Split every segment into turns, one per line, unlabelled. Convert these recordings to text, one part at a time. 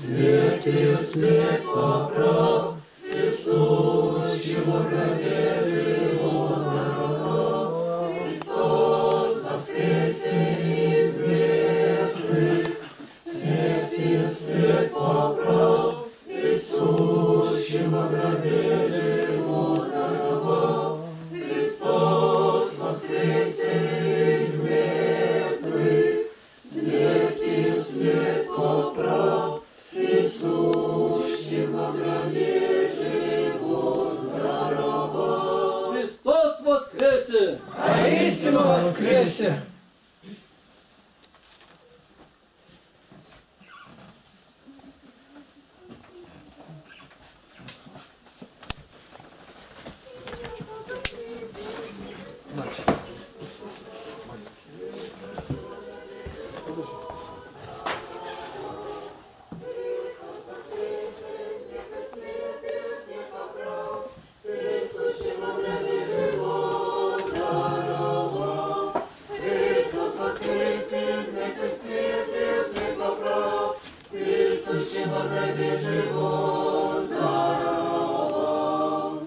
смертью смерть поправ, и сущего гробе живот даровал. Христос воскресе из мертвых, смертью смерть поправ, и сущего гробе живот даровал. Христос воскресе из мертвых, смертью смерть поправ, и сущего гробе живот даровал.
Христос воскресе!
Воистину воскресе!
Сущего гробе живот даровал.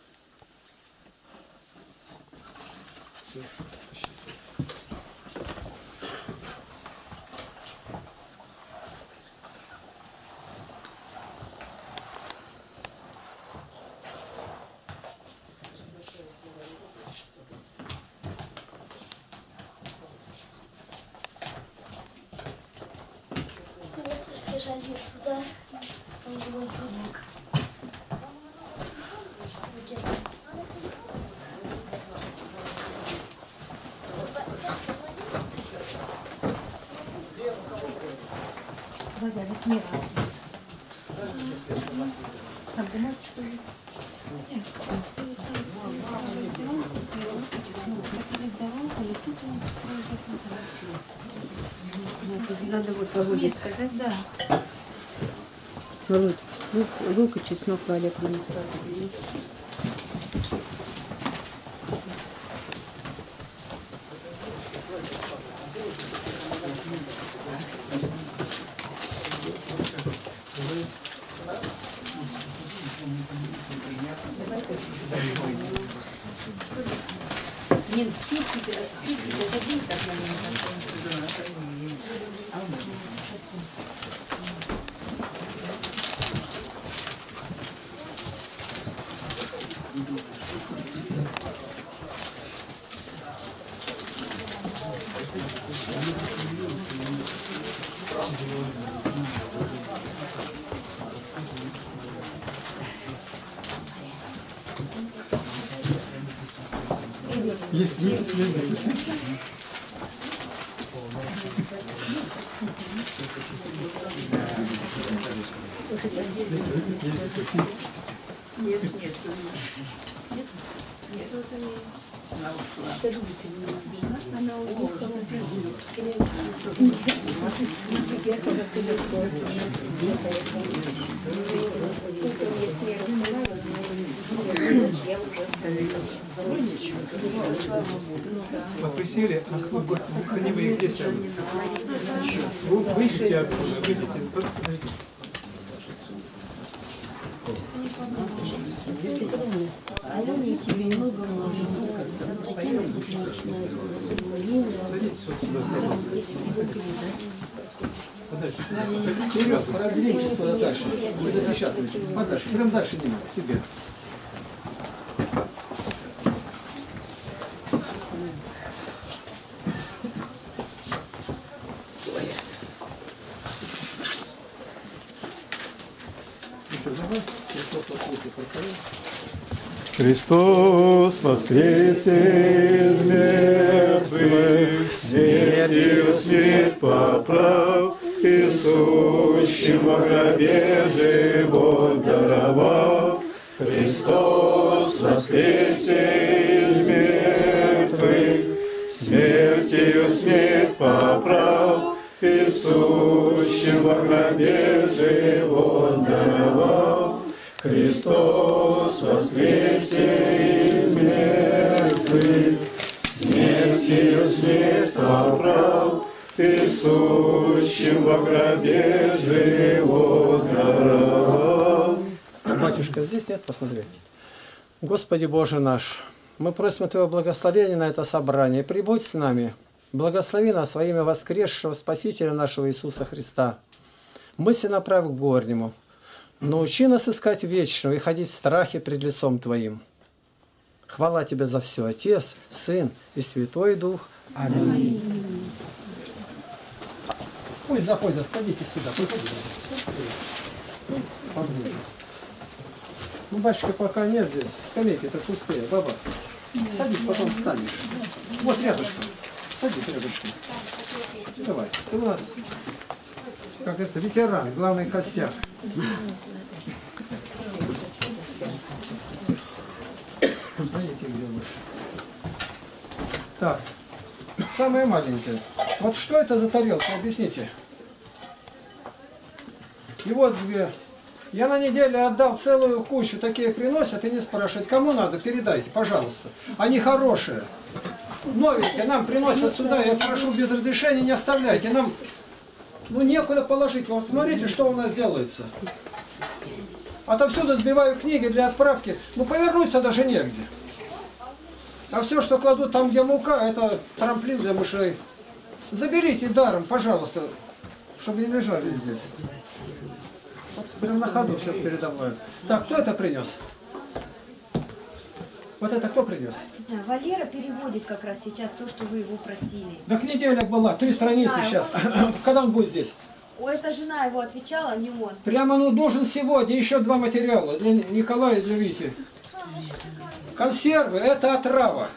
Бежали туда, там был будник.
Вадя, возьми там бумажечка есть.
Надо вот Володе сказать.
Да.
Володь, лук и чеснок Валя принесла. Нет, чуть-чуть, отойди так на меня.
Есть мир,
Нет, нет. Она уехала.
Воскресили, они вы где сядут? Выйдите оттуда, выйдите.
Алене тебе много нужно.
Садитесь вот сюда. Подальше. Вперед, продвиньтесь туда дальше. Вы запечатываете. Подальше. Прям дальше не надо, к себе.
Христос воскресе из мертвых, смертью смерть поправ, и сущим во гробе живот даровал. Христос воскресе из мертвых, смертью смерть поправ, и сущим во гробе живот даровал. Христос воскресе из мертвых, смертью смерть поправ, и сущим во гробе живот
Батюшка, здесь нет, посмотри. Господи Боже наш, мы просим Твоего благословения на это собрание. Прибудь с нами. Благослови нас во имя воскресшего Спасителя нашего Иисуса Христа. Мысли направь к горнему. Научи нас искать вечного и ходить в страхе пред лицом Твоим. Хвала Тебе за все, Отец, Сын и Святой Дух. Аминь. Пусть заходят, садитесь сюда. Поближе. Ну, батюшка пока нет здесь, скамейки-то пустые. Баба, садись, потом встанешь. Вот рядышком. Садись рядышком. Давай, ты у нас, как говорится, ветеран, главный костяк. Знаете, где лучше? Так, самое маленькое. Вот что это за тарелка, объясните. И вот две. Я на неделю отдал целую кучу, такие приносят и не спрашивают, кому надо, передайте, пожалуйста. Они хорошие, новенькие, нам приносят сюда, я прошу без разрешения не оставляйте, нам ну некуда положить. Вот смотрите, что у нас делается. Отовсюду сбиваю книги для отправки, ну повернуться даже негде. А все, что кладут там, где мука, это трамплин для мышей. Заберите даром, пожалуйста, чтобы не лежали здесь. Вот прям на ходу все передо мной. Так, кто это принес? Вот это кто принес?
Не знаю, Валера переводит как раз сейчас то, что вы его просили.
Так неделя была, 3 страницы сейчас. Когда он будет здесь?
Ой, это жена его отвечала, а не он.
Прямо ну нужен сегодня еще 2 материала для Николая и для Вити. Консервы – это отрава.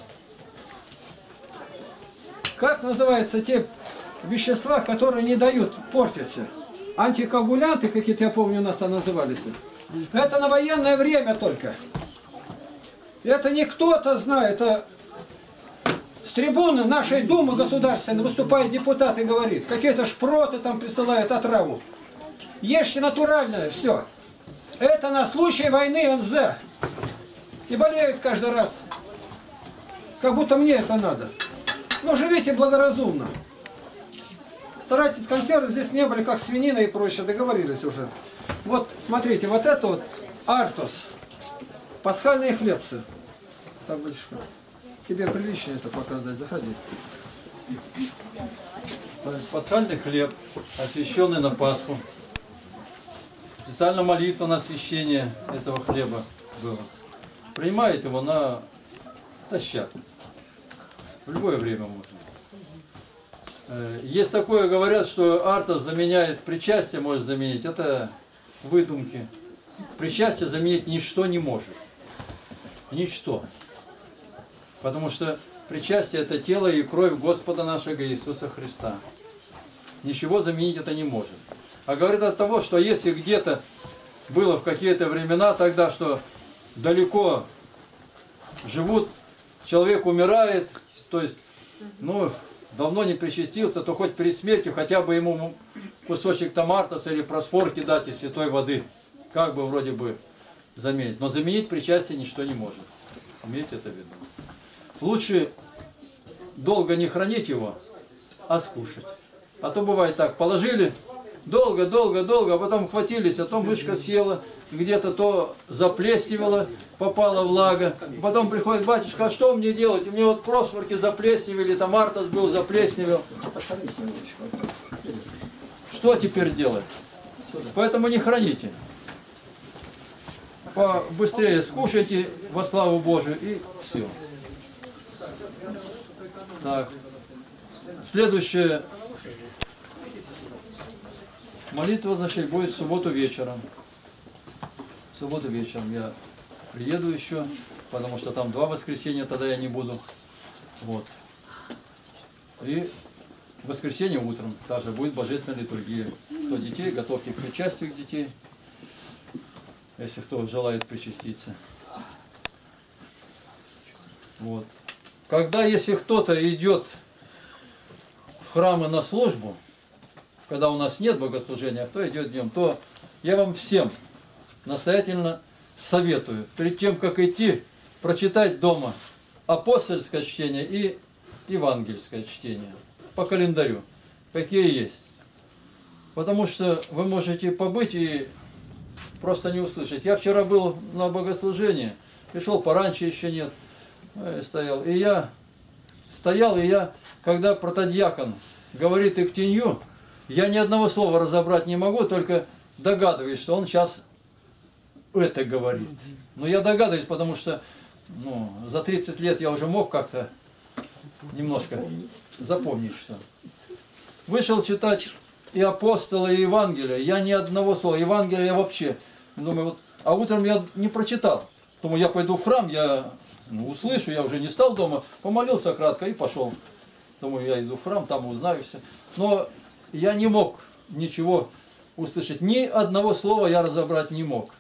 Как называются те вещества, которые не дают портиться? Антикоагулянты какие-то, я помню, у нас там назывались. Это на военное время только. Это не кто-то знает, это с трибуны нашей Думы государственной выступает депутат и говорит, какие-то шпроты там присылают отраву. Ешьте натуральное, все. Это на случай войны НЗ. И болеют каждый раз. Как будто мне это надо. Но живите благоразумно. Старайтесь, консервы здесь не были, как свинина и прочее, договорились уже. Вот, смотрите, вот это вот Артос. Пасхальные хлебцы. Табличка. Тебе прилично это показать, заходи.
Пасхальный хлеб, освященный на Пасху. Специально молитва на освящение этого хлеба было. Принимает его на тощак. В любое время можно. Есть такое, говорят, что Артос заменяет причастие, может заменить. Это выдумки. Причастие заменить ничто не может. Ничто. Потому что причастие – это тело и кровь Господа нашего Иисуса Христа. Ничего заменить это не может. А говорят от того, что если где-то было в какие-то времена тогда, что далеко живут, человек умирает, то есть, ну, давно не причастился, то хоть перед смертью хотя бы ему кусочек томатоса или фосфорки дать из святой воды. Как бы вроде бы заменить. Но заменить причастие ничто не может. Имейте это в виду. Лучше долго не хранить его, а скушать. А то бывает так, положили долго, а потом хватились, а то мышка села, где-то то заплесневело, попала влага. Потом приходит батюшка, а что мне делать? У меня вот просворки заплесневели, там Артос был заплесневел. Что теперь делать? Поэтому не храните. Побыстрее скушайте во славу Божию и все. Так. Следующая молитва, значит, будет в субботу вечером. В субботу вечером я приеду еще, потому что там 2 воскресенья, тогда я не буду. Вот. И в воскресенье утром также будет божественная литургия. Кто детей, готовьте к причастию к детей, если кто желает причаститься. Вот. Когда, если кто-то идет в храмы на службу, когда у нас нет богослужения, а кто идет днем, то я вам всем настоятельно советую, перед тем, как идти, прочитать дома апостольское чтение и евангельское чтение по календарю, какие есть. Потому что вы можете побыть и просто не услышать. Я вчера был на богослужении, пришел пораньше, еще нет, стоял. И я стоял, и я, когда протодьякон говорит иктенью, я ни одного слова разобрать не могу, только догадываюсь, что он сейчас это говорит. Но я догадываюсь, потому что за 30 лет я уже мог как-то немножко запомнить, что. Вышел читать и апостола, и Евангелия, я ни одного слова. Евангелия я вообще, думаю, вот, а утром я не прочитал. Думаю, я пойду в храм, я услышу, я уже не стал дома, помолился кратко и пошел. Думаю, я иду в храм, там узнаю все. Но я не мог ничего услышать, ни одного слова я разобрать не мог.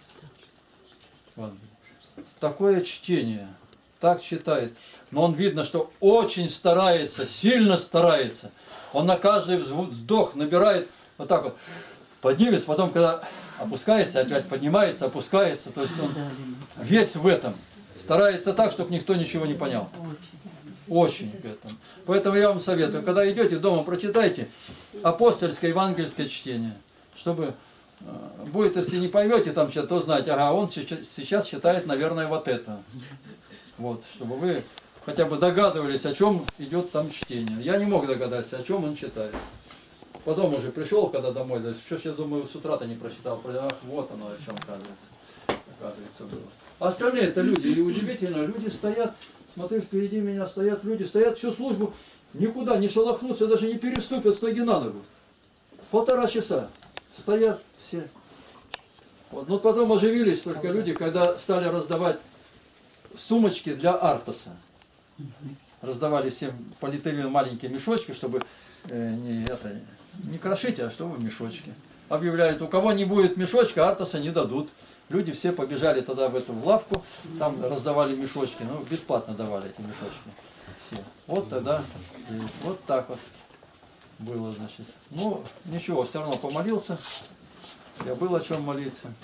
Такое чтение, так читает. Но он видно, что очень старается, сильно старается. Он на каждый вздох набирает вот так вот, поднимется, потом, когда опускается, опять поднимается, опускается. То есть он весь в этом. Старается так, чтобы никто ничего не понял. Очень в этом. Поэтому я вам советую, когда идете дома, прочитайте апостольское евангельское чтение. Чтобы будет, если не поймете там что-то, то знаете, ага, он сейчас читает, наверное, вот это. Вот, чтобы вы хотя бы догадывались, о чем идет там чтение. Я не мог догадаться, о чем он читает. Потом уже пришел, когда домой, да, что ж я думаю, с утра-то не прочитал. Ах, вот оно о чем оказывается было. А остальные-то люди, и удивительно, люди стоят, смотри, впереди меня стоят люди, стоят всю службу, никуда не шелохнутся, даже не переступят с ноги на ногу. 1,5 часа стоят все. Вот. Но потом оживились только люди, когда стали раздавать сумочки для Артаса. Раздавали всем полиэтиленовые маленькие мешочки, чтобы не крошить, а чтобы мешочки. Объявляют, у кого не будет мешочка, Артаса не дадут. Люди все побежали тогда в эту лавку, там раздавали мешочки, бесплатно давали эти мешочки. Все. Вот тогда, вот так вот было, значит. Ничего, все равно помолился. Я был о чем молиться.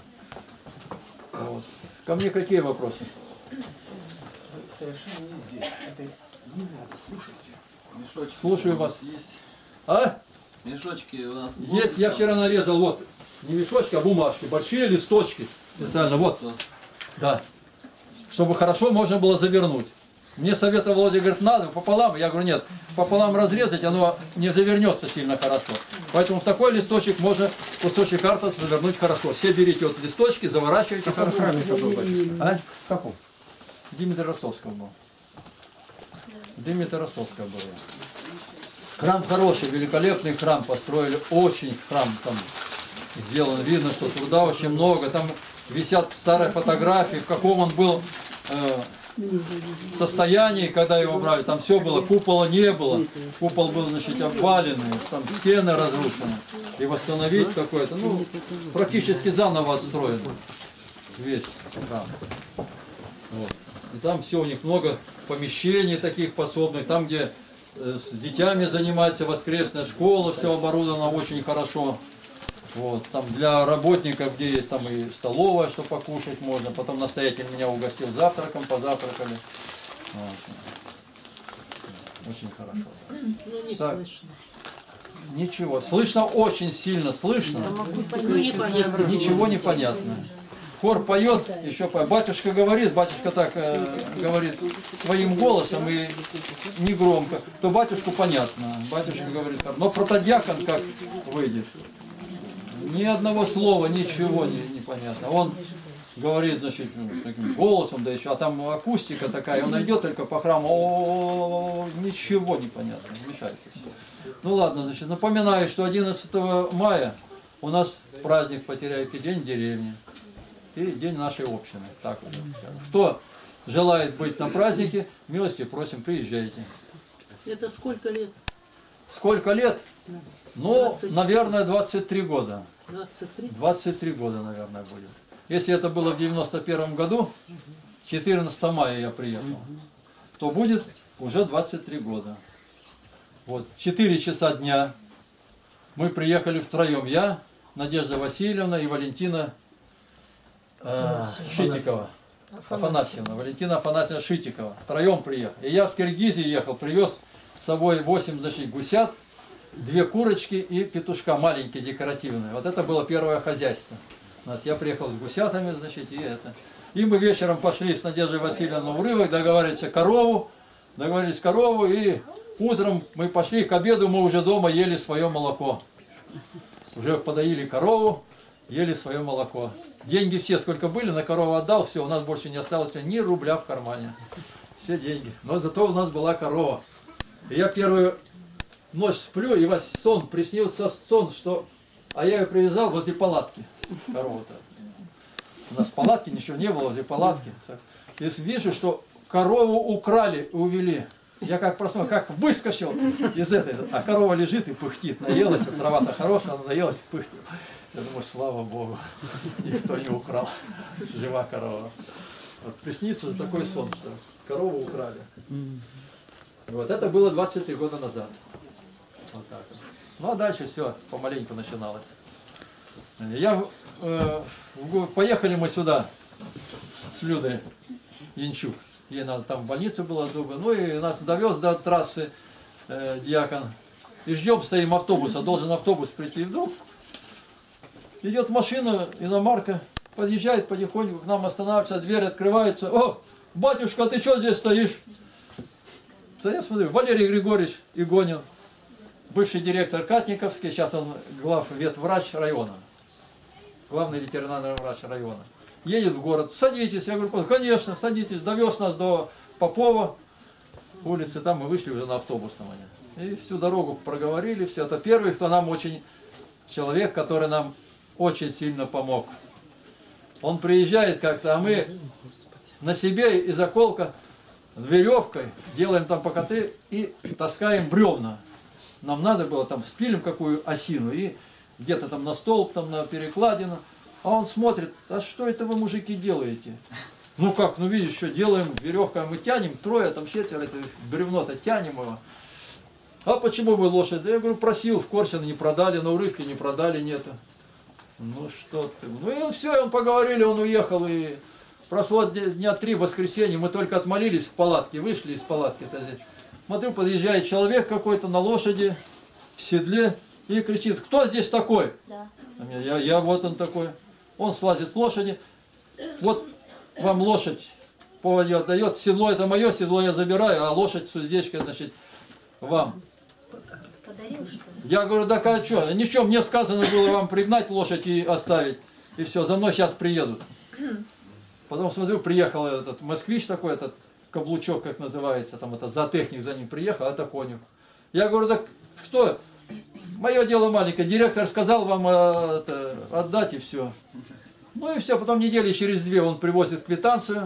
Вот. Ко мне какие вопросы?
Совершенно не здесь. Это не надо, слушайте. Мешочки
Слушаю вас.
Есть.
А?
Мешочки у нас
Есть, я вчера нарезал, вот, не мешочки, а бумажки, большие листочки, специально, вот, да, чтобы хорошо можно было завернуть. Мне советовал Володя, говорит, надо пополам, я говорю, нет, пополам разрезать, оно не завернется сильно хорошо. Поэтому в такой листочек можно кусочек Артаса завернуть хорошо. Все берите вот листочки, заворачивайте хорошо. А? В каком? Дмитрия Ростовского был. Дмитрия Ростовского был. Храм хороший, великолепный храм построили, очень храм там сделан, видно, что труда очень много, там висят старые фотографии, в каком он был состоянии, когда его брали, там все было, купола не было, купол был, значит, обваленный, там стены разрушены, и восстановить какое-то, практически заново отстроено весь храм. Вот. И там все, у них много помещений таких пособных, там, где с детьми занимается воскресная школа, все оборудовано очень хорошо. Вот, там для работников, где есть там и столовая, что покушать можно. Потом настоятель меня угостил завтраком, позавтракали. Вот. Очень хорошо.
Не
так.
слышно.
Ничего. Слышно очень сильно, слышно. Ничего не понятно. Хор поет, еще поет. Батюшка говорит, батюшка так говорит своим голосом и негромко, то батюшку понятно. Батюшка говорит, но протодьякон как выйдет. Ни одного слова, ничего не понятно. Он говорит, значит, таким голосом, да еще, а там акустика такая, он идет только по храму, ничего не понятно, мешается все. Ну ладно, значит, напоминаю, что 11 мая у нас праздник Потеряйки, день деревни и день нашей общины. Так вот. Кто желает быть на празднике, милости просим, приезжайте.
Это сколько лет?
Сколько лет? Ну,
24.
наверное, 23 года.
23?
23 года, наверное, будет. Если это было в 91 году, 14 мая я приехал, то будет уже 23 года. Вот, 4 часа дня мы приехали втроем. Я, Надежда Васильевна и Валентина Шитикова. Афанасьевна. Валентина Афанасьевна Шитикова. Втроем приехали. И я с Киргизии ехал, привез с собой 8 гусят, 2 курочки и петушка маленькие, декоративные. Вот это было первое хозяйство. Я приехал с гусятами, значит, и это. И мы вечером пошли с Надеждой Васильевной на урывок, договорились корову, и утром мы пошли, к обеду мы уже дома ели свое молоко. Уже подоили корову, ели свое молоко. Деньги все, сколько были, на корову отдал, все, у нас больше не осталось ни рубля в кармане. Все деньги. Но зато у нас была корова. И я первую ночь сплю, и вас сон, приснился сон, что... А я ее привязал возле палатки, корову-то. У нас палатки ничего не было, возле палатки. И вижу, что корову украли, увели. Я как проснулся, как выскочил из этой, а корова лежит и пыхтит. Наелась, трава-то хорошая, она наелась и пыхтит. Я думаю, слава Богу, никто не украл. Жива корова. Вот приснится такой сон, что корову украли. Вот это было 23 года назад. Вот так вот. Ну а дальше все помаленьку начиналось. Поехали мы сюда с Людой Янчук. Ей надо там в больницу было зубы. Ну и нас довез до трассы диакон. И ждем, стоим автобуса. Должен автобус прийти. И вдруг идет машина, иномарка, подъезжает потихоньку, к нам останавливается, дверь открывается. О, батюшка, ты что здесь стоишь? Я смотрю, Валерий Григорьевич Игонин, бывший директор Катниковский, сейчас он главветврач района, главный ветеринарный врач района. Едет в город, садитесь, я говорю, конечно, садитесь, довез нас до Попова улицы, там мы вышли уже на автобусном. И всю дорогу проговорили, все. Это первый, кто нам очень, человек, который нам очень сильно помог. Он приезжает как-то, а мы на себе из околка веревкой делаем там покоты и таскаем бревна. Нам надо было там спилим какую осину и где-то там на столб, там на перекладину. А он смотрит, а что это вы, мужики, делаете? Ну как, ну видишь, что делаем, веревка мы тянем, трое, там четверо, это бревно-то тянем его. А почему вы лошадь? Я говорю, просил, в Корсино не продали, на урывке не продали, нету. Ну что ты. Ну и все, он поговорили, он уехал, и прошло дня 3 в воскресенье, мы только отмолились в палатке, вышли из палатки-то здесь. Смотрю, подъезжает человек какой-то на лошади, в седле, и кричит, кто здесь такой?
Да.
Я вот он такой. Он слазит с лошади, вот вам лошадь поводья отдает, седло это мое, седло я забираю, а лошадь с уздечкой, значит, вам.
Подарил, что ли?
Я говорю, да а что, ничего, мне сказано было вам пригнать лошадь и оставить, и все, за мной сейчас приедут. Потом смотрю, приехал этот москвич такой, этот каблучок, как называется, там это зоотехник за ним приехал, это конюх. Я говорю, да что, мое дело маленькое, директор сказал вам отдать и все. Ну и все, потом недели через 2 он привозит квитанцию,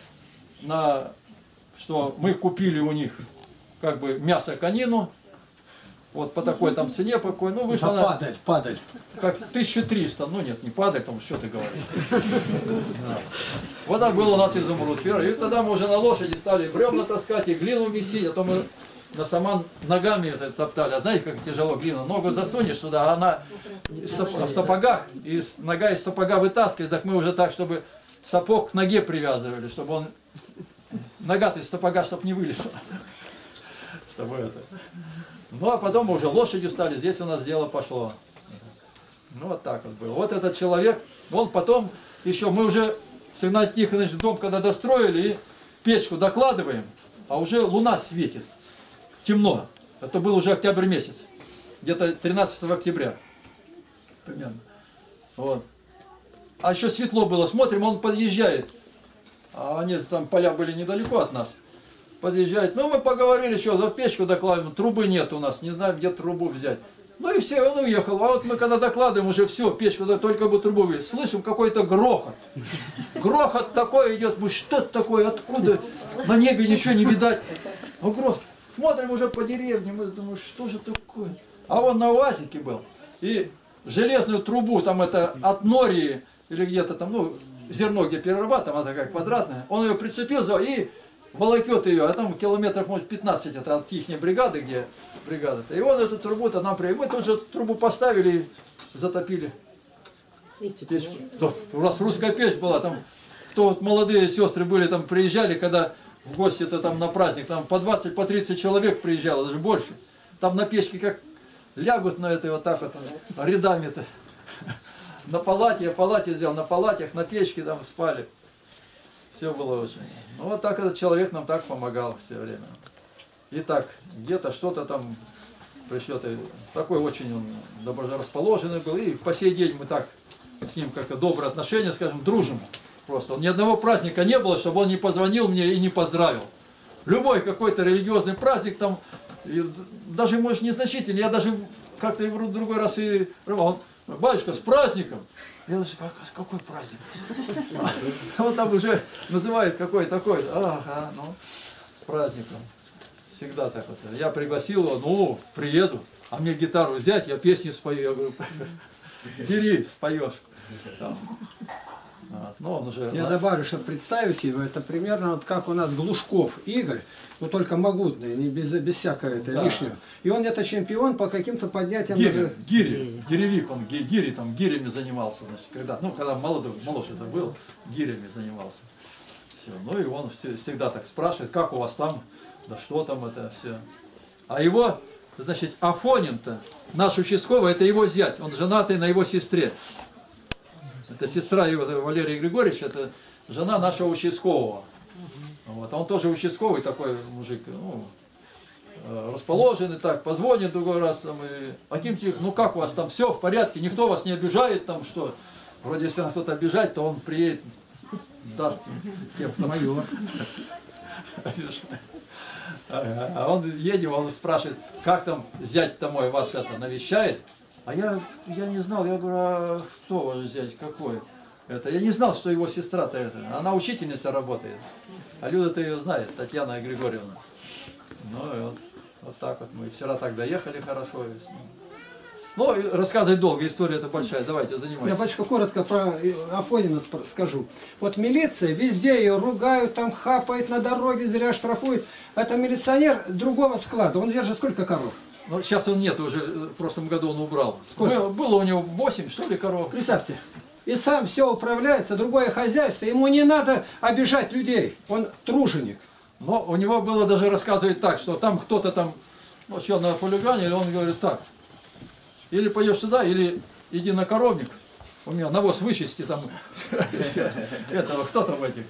на что мы купили у них как бы мясо конину, вот по такой там цене, по какой, ну вышло на...
Падаль.
Как 1300, ну нет, не падаль, потому что ты говоришь. Вот так был у нас изумруд первый. И тогда мы уже на лошади стали бревна таскать и глину месить, а то мы на саман ногами топтали. А знаете, как тяжело глину? Ногу засунешь туда, а она в сапогах, и нога из сапога вытаскивает, так мы уже так, чтобы сапог к ноге привязывали, чтобы он, нога-то из сапога, чтобы не вылезла. Чтобы это. Ну а потом мы уже лошадью стали, здесь у нас дело пошло. Ну вот так вот было. Вот этот человек, он потом еще, мы уже с Игнатием Тихоновичем дом когда достроили, и печку докладываем, а уже луна светит. Темно. Это был уже октябрь месяц. Где-то 13 октября. Примерно. Вот. А еще светло было. Смотрим, он подъезжает. А они там поля были недалеко от нас. Подъезжает. Ну мы поговорили, что за печку докладываем. Трубы нет у нас. Не знаем, где трубу взять. Ну и все, он уехал. А вот мы когда докладываем, уже все, печку, только бы трубу взять. Слышим какой-то грохот. Грохот такой идет. Мы что это такое? Откуда? На небе ничего не видать. Ну грохот. Смотрим уже по деревне, мы думаем, что же такое? А он на УАЗике был. И железную трубу, там это от Нории, или где-то там, ну, зерно, где перерабатываем, она такая квадратная, он ее прицепил и волокет ее, а там километров, может, 15, это от ихней бригады, где бригада-то. И он эту трубу-то нам привел. Мы тут же трубу поставили и затопили. Печь. У нас русская печь была, там, кто вот молодые сестры были, там приезжали, когда в гости-то там на праздник, там по 20, по 30 человек приезжало, даже больше. Там на печке как лягут на этой вот так вот рядами-то. на палате, я в палате взял, на палатях, на печке там спали. Все было очень. Ну вот так этот человек нам так помогал все время. И так, где-то что-то там пришлет. И такой очень он доброрасположенный был. И по сей день мы так с ним как-то добрые отношения, скажем, дружим. Просто ни одного праздника не было, чтобы он не позвонил мне и не поздравил. Любой какой-то религиозный праздник там, и даже, может, незначительный. Я даже как-то в другой раз и он, батюшка, с праздником. Я даже, какой праздник? Он там уже называет какой такой. Ага, ну, с праздником. Всегда так вот. Я пригласил его, ну, приеду, а мне гитару взять, я песни спою. Я говорю, бери, споешь. Но он уже,
Я добавлю, чтобы представить его, это примерно вот как у нас Глушков Игорь, но только могутный, не без всякого лишнего. И он где-то чемпион по каким-то поднятиям.
Гиревик, он гирями занимался, значит, когда моложе это был, гирями занимался. Все. Ну и он всегда так спрашивает, как у вас там, да что там это все. А его, значит, Афонин-то, наш участковый, это его зять, он женатый на его сестре. Это сестра его, Валерий Григорьевич, это жена нашего участкового. Вот. А он тоже участковый такой мужик, ну, расположенный, так, позвонит другой раз, там, и Акимтих, ну как у вас там, все в порядке, никто вас не обижает, там что. Вроде если нас кто-то обижает, то он приедет, даст тем, кто майор. А он едет, он спрашивает, как там зять-то мой вас это навещает? А я не знал, я говорю, а кто ваш зять, какой? Это, я не знал, что его сестра-то это. Она учительница работает. А Люда-то ее знает, Татьяна Григорьевна. Ну и вот так вот мы вчера так доехали хорошо. Ну, рассказывать долго, история это большая, давайте занимайтесь.
Я, батюшка, коротко про Афонина скажу. Вот милиция, везде ее ругают, там хапает на дороге, зря штрафует. Это милиционер другого склада, он держит сколько коров?
Ну, сейчас он нет, уже в прошлом году он убрал.
Сколько?
Было у него 8, что ли, коров.
Представьте, и сам все управляется, другое хозяйство, ему не надо обижать людей, он труженик.
Но у него было даже рассказывать так, что там кто-то там, ну, что на хулигане, или он говорит так, или пойдешь туда, или иди на коровник, у меня навоз вычисти там, этого, кто там этих.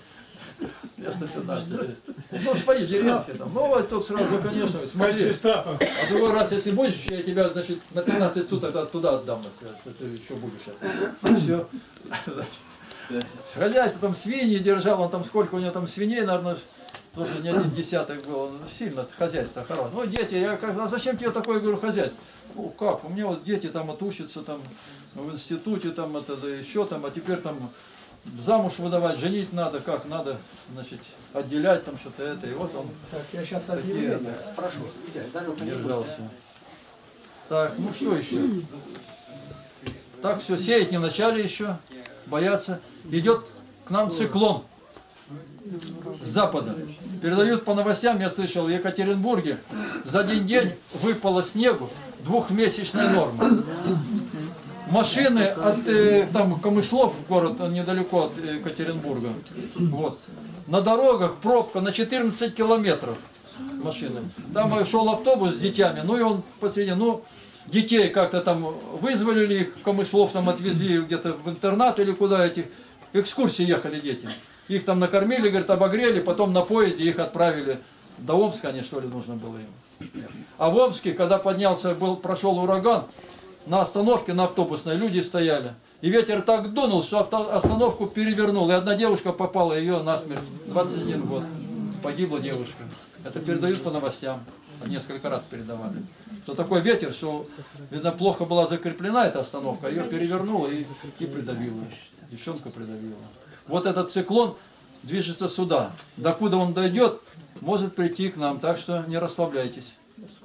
Ну, свои деревенские там. Ну, вот тут сразу, конечно, смотри. А другой раз, если будешь, я тебя, значит, на 15 суток туда отдам, если ты еще будешь. Все. Хозяйство там свиньи держал, он там сколько у него там свиней, наверное, тоже не один десяток был. Он сильно хозяйство хорошее. Ну, дети, я как, а зачем тебе такое, говорю, хозяйство? Ну, как, у меня вот дети там отучатся там в институте, там это, да еще там, а теперь там замуж выдавать, женить надо, как надо, значит, отделять там что-то это. И вот он
Так, я сейчас
такие
спрошу.
держался. Так, ну что еще? Так, все, сеять не начали еще, боятся. Идет к нам циклон с запада. Передают по новостям, я слышал, в Екатеринбурге за один день выпало снегу 2-месячная норма. Машины от там Камышлов, город недалеко от Екатеринбурга, вот, на дорогах пробка на 14 километров машины. Там шел автобус с детьми, ну и он посреди, ну, детей как-то там вызволили, их Камышлов там отвезли где-то в интернат или куда эти, экскурсии ехали дети. Их там накормили, говорят, обогрели, потом на поезде их отправили до Омска, они что ли нужно было им. А в Омске, когда поднялся, прошел ураган, на остановке, на автобусной, люди стояли. И ветер так дунул, что остановку перевернул. И одна девушка попала, ее насмерть. 21 год. Погибла девушка. Это передают по новостям. Несколько раз передавали. Что такой ветер, что, видно, плохо была закреплена эта остановка. Ее перевернуло и придавило. Девчонка придавила. Вот этот циклон движется сюда. Докуда он дойдет, может прийти к нам. Так что не расслабляйтесь.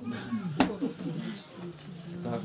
Так.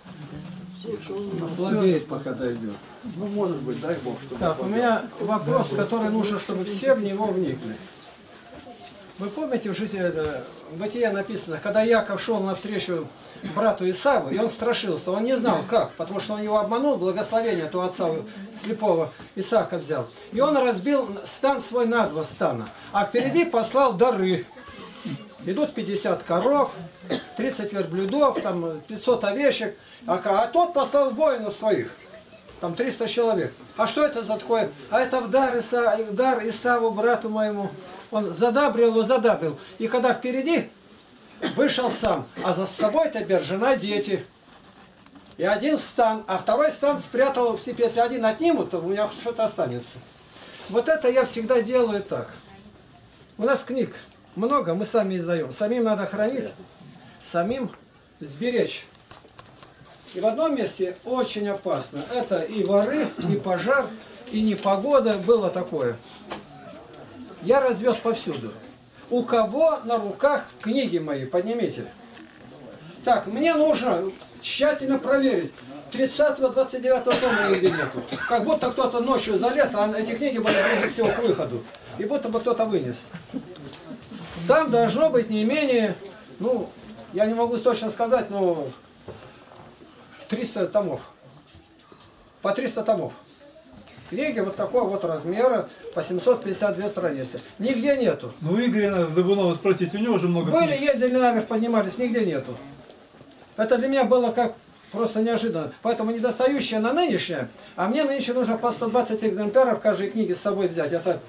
Слабеет, пока дойдет.
Ну, может быть, дай Бог. Чтобы
Так, у меня вопрос, который нужно, чтобы все в него вникли. Вы помните, в Бытие написано, когда Яков шел навстречу брату Исаву, и он страшился, он не знал как, потому что он его обманул, благословение от отца слепого Исаака взял. И он разбил стан свой на 2 стана, а впереди послал дары. Идут 50 коров, 30 верблюдов, там 500 овечек, а тот послал воинов своих. там 300 человек. А что это за такое? А это в дар Исаву, брату моему. Он задабрил его, задабрил. И когда впереди вышел сам, а за собой теперь жена, дети. И один стан, а второй стан спрятал в себе. Если один отнимут, то у меня что-то останется. Вот это я всегда делаю так. У нас книг много, мы сами издаем. Самим надо хранить, самим сберечь. И в одном месте очень опасно. Это и воры, и пожар, и непогода. Было такое. Я развез повсюду. У кого на руках книги мои? Поднимите. Так, мне нужно тщательно проверить. 30-го, 29-го тома нигде нету. Как будто кто-то ночью залез, а эти книги были ближе всего к выходу. И будто бы кто-то вынес. Там должно быть не менее, ну, я не могу точно сказать, но 300 томов. По 300 томов. Книги вот такого вот размера, по 752 страницы. Нигде нету.
Ну, Игоря надо Дыбунова спросить, у него же много
Были,
книг.
ездили наверх, поднимались, нигде нету. Это для меня было как просто неожиданно. Поэтому недостающее на нынешнее, а мне нынче нужно по 120 экземпляров каждой книги с собой взять. Это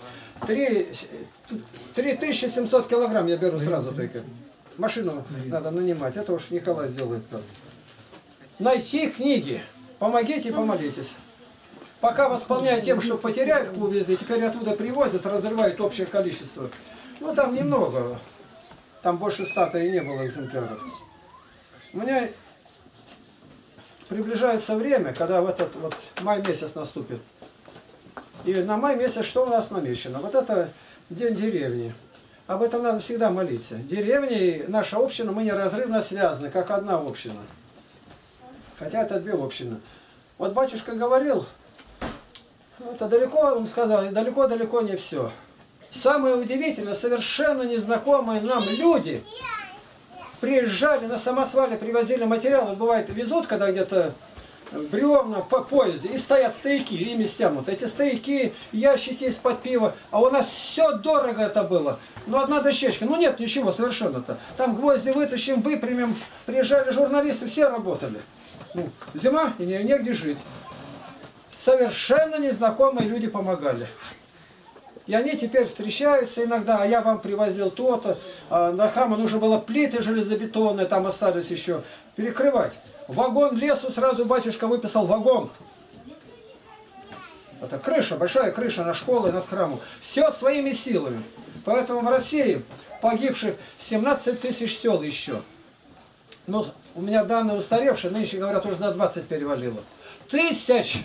3700 килограмм я беру сразу только. Машину надо нанимать, это уж Николай сделает. Найти книги. Помогите и помолитесь. Пока восполняю тем, что потеряют в увезе, теперь оттуда привозят, разрывают общее количество. Ну там немного. Там больше 100-то и не было экземпляров. У меня приближается время, когда в этот вот май месяц наступит. И на май месяц что у нас намечено? Вот это День деревни. Об этом надо всегда молиться. Деревня и наша община, мы неразрывно связаны, как одна община. Хотя это две общины. Вот батюшка говорил, это далеко, он сказал, и далеко-далеко не все. Самое удивительное, совершенно незнакомые нам люди приезжали на самосвале, привозили материалы, бывает, везут, когда где-то бревна по поезде, и стоят стояки, ими стянут. Эти стояки, ящики из-под пива, а у нас все дорого это было. Ну, одна дощечка, ну нет ничего совершенно-то. Там гвозди вытащим, выпрямим, приезжали журналисты, все работали. Ну, зима, и негде жить. Совершенно незнакомые люди помогали. И они теперь встречаются иногда, а я вам привозил то-то. А на Хама нужно было плиты железобетонные, там остались еще, перекрывать. Вагон лесу сразу батюшка выписал вагон. Это крыша, большая крыша на школу и над храмом. Все своими силами. Поэтому в России погибших 17 тысяч сел еще. Но у меня данные устаревшие, нынче говорят, уже за 20 перевалило. Тысяч!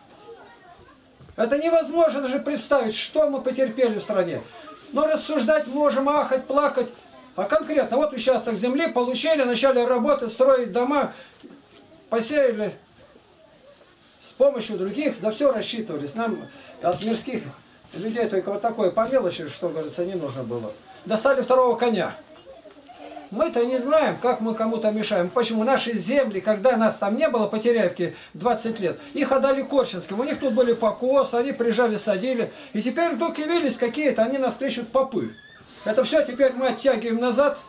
Это невозможно даже представить, что мы потерпели в стране. Но рассуждать можем, ахать, плакать. А конкретно, вот участок земли получили, начали работать, строить дома, посеяли. С помощью других за все рассчитывались. Нам от мирских людей только вот такое по мелочи, что, говорится, не нужно было. Достали второго коня. Мы-то не знаем, как мы кому-то мешаем. Почему наши земли, когда нас там не было, по Теряевке 20 лет, их отдали Корчинским. У них тут были покосы, они приезжали, садили. И теперь вдруг явились какие-то, они нас кричат попы. Это все теперь мы оттягиваем назад.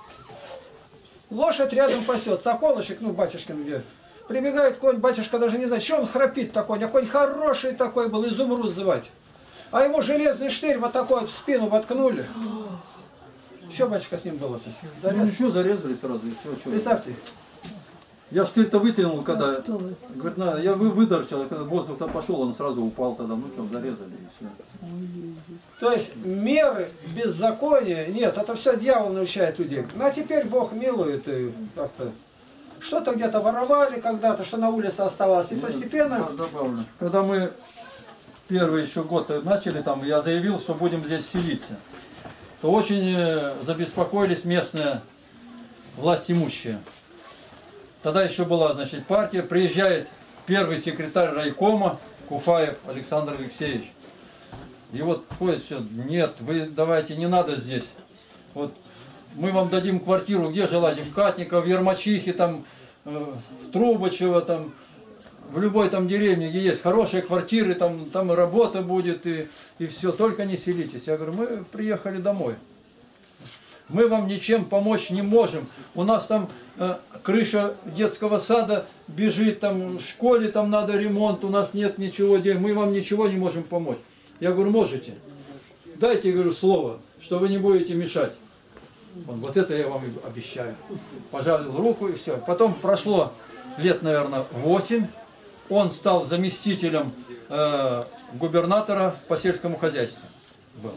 Лошадь рядом пасет. Соколочек, ну, батюшкин где. Прибегает конь, батюшка даже не знает, что он храпит такой. А конь хороший такой был, изумруд звать. А ему железный штырь вот такой в спину воткнули. Что, батюшка, с ним было-то?
Ну ничего, зарезали сразу и все.
Представьте.
Я штырь-то вытянул, когда, говорит, надо, я выдорчал, когда воздух там пошел, он сразу упал тогда, ну что, зарезали и все.
То есть меры беззакония нет, это все дьявол научает людей. Ну а теперь Бог милует и как-то. Что-то где-то воровали когда-то, что на улице оставалось. И постепенно...
Забавно. Когда мы первый еще год начали, там, я заявил, что будем здесь селиться, то очень забеспокоились местные власть имущие. Тогда еще была, значит, партия, приезжает первый секретарь райкома Куфаев Александр Алексеевич. И вот ходит все, нет, вы давайте, не надо здесь. Вот мы вам дадим квартиру, где желаете, в Катниково, в Ермачихе, там, в Трубачево, там, в любой там деревне, где есть хорошие квартиры, там и работа будет, и все, только не селитесь. Я говорю, мы приехали домой. мы вам ничем помочь не можем. У нас там крыша детского сада бежит, там в школе там надо ремонт, у нас нет ничего, мы вам ничего не можем помочь. Я говорю, можете. Дайте, говорю, слово, что вы не будете мешать. Он, вот это я вам обещаю. Пожалил руку и все. Потом прошло лет, наверное, 8. Он стал заместителем губернатора по сельскому хозяйству. Был.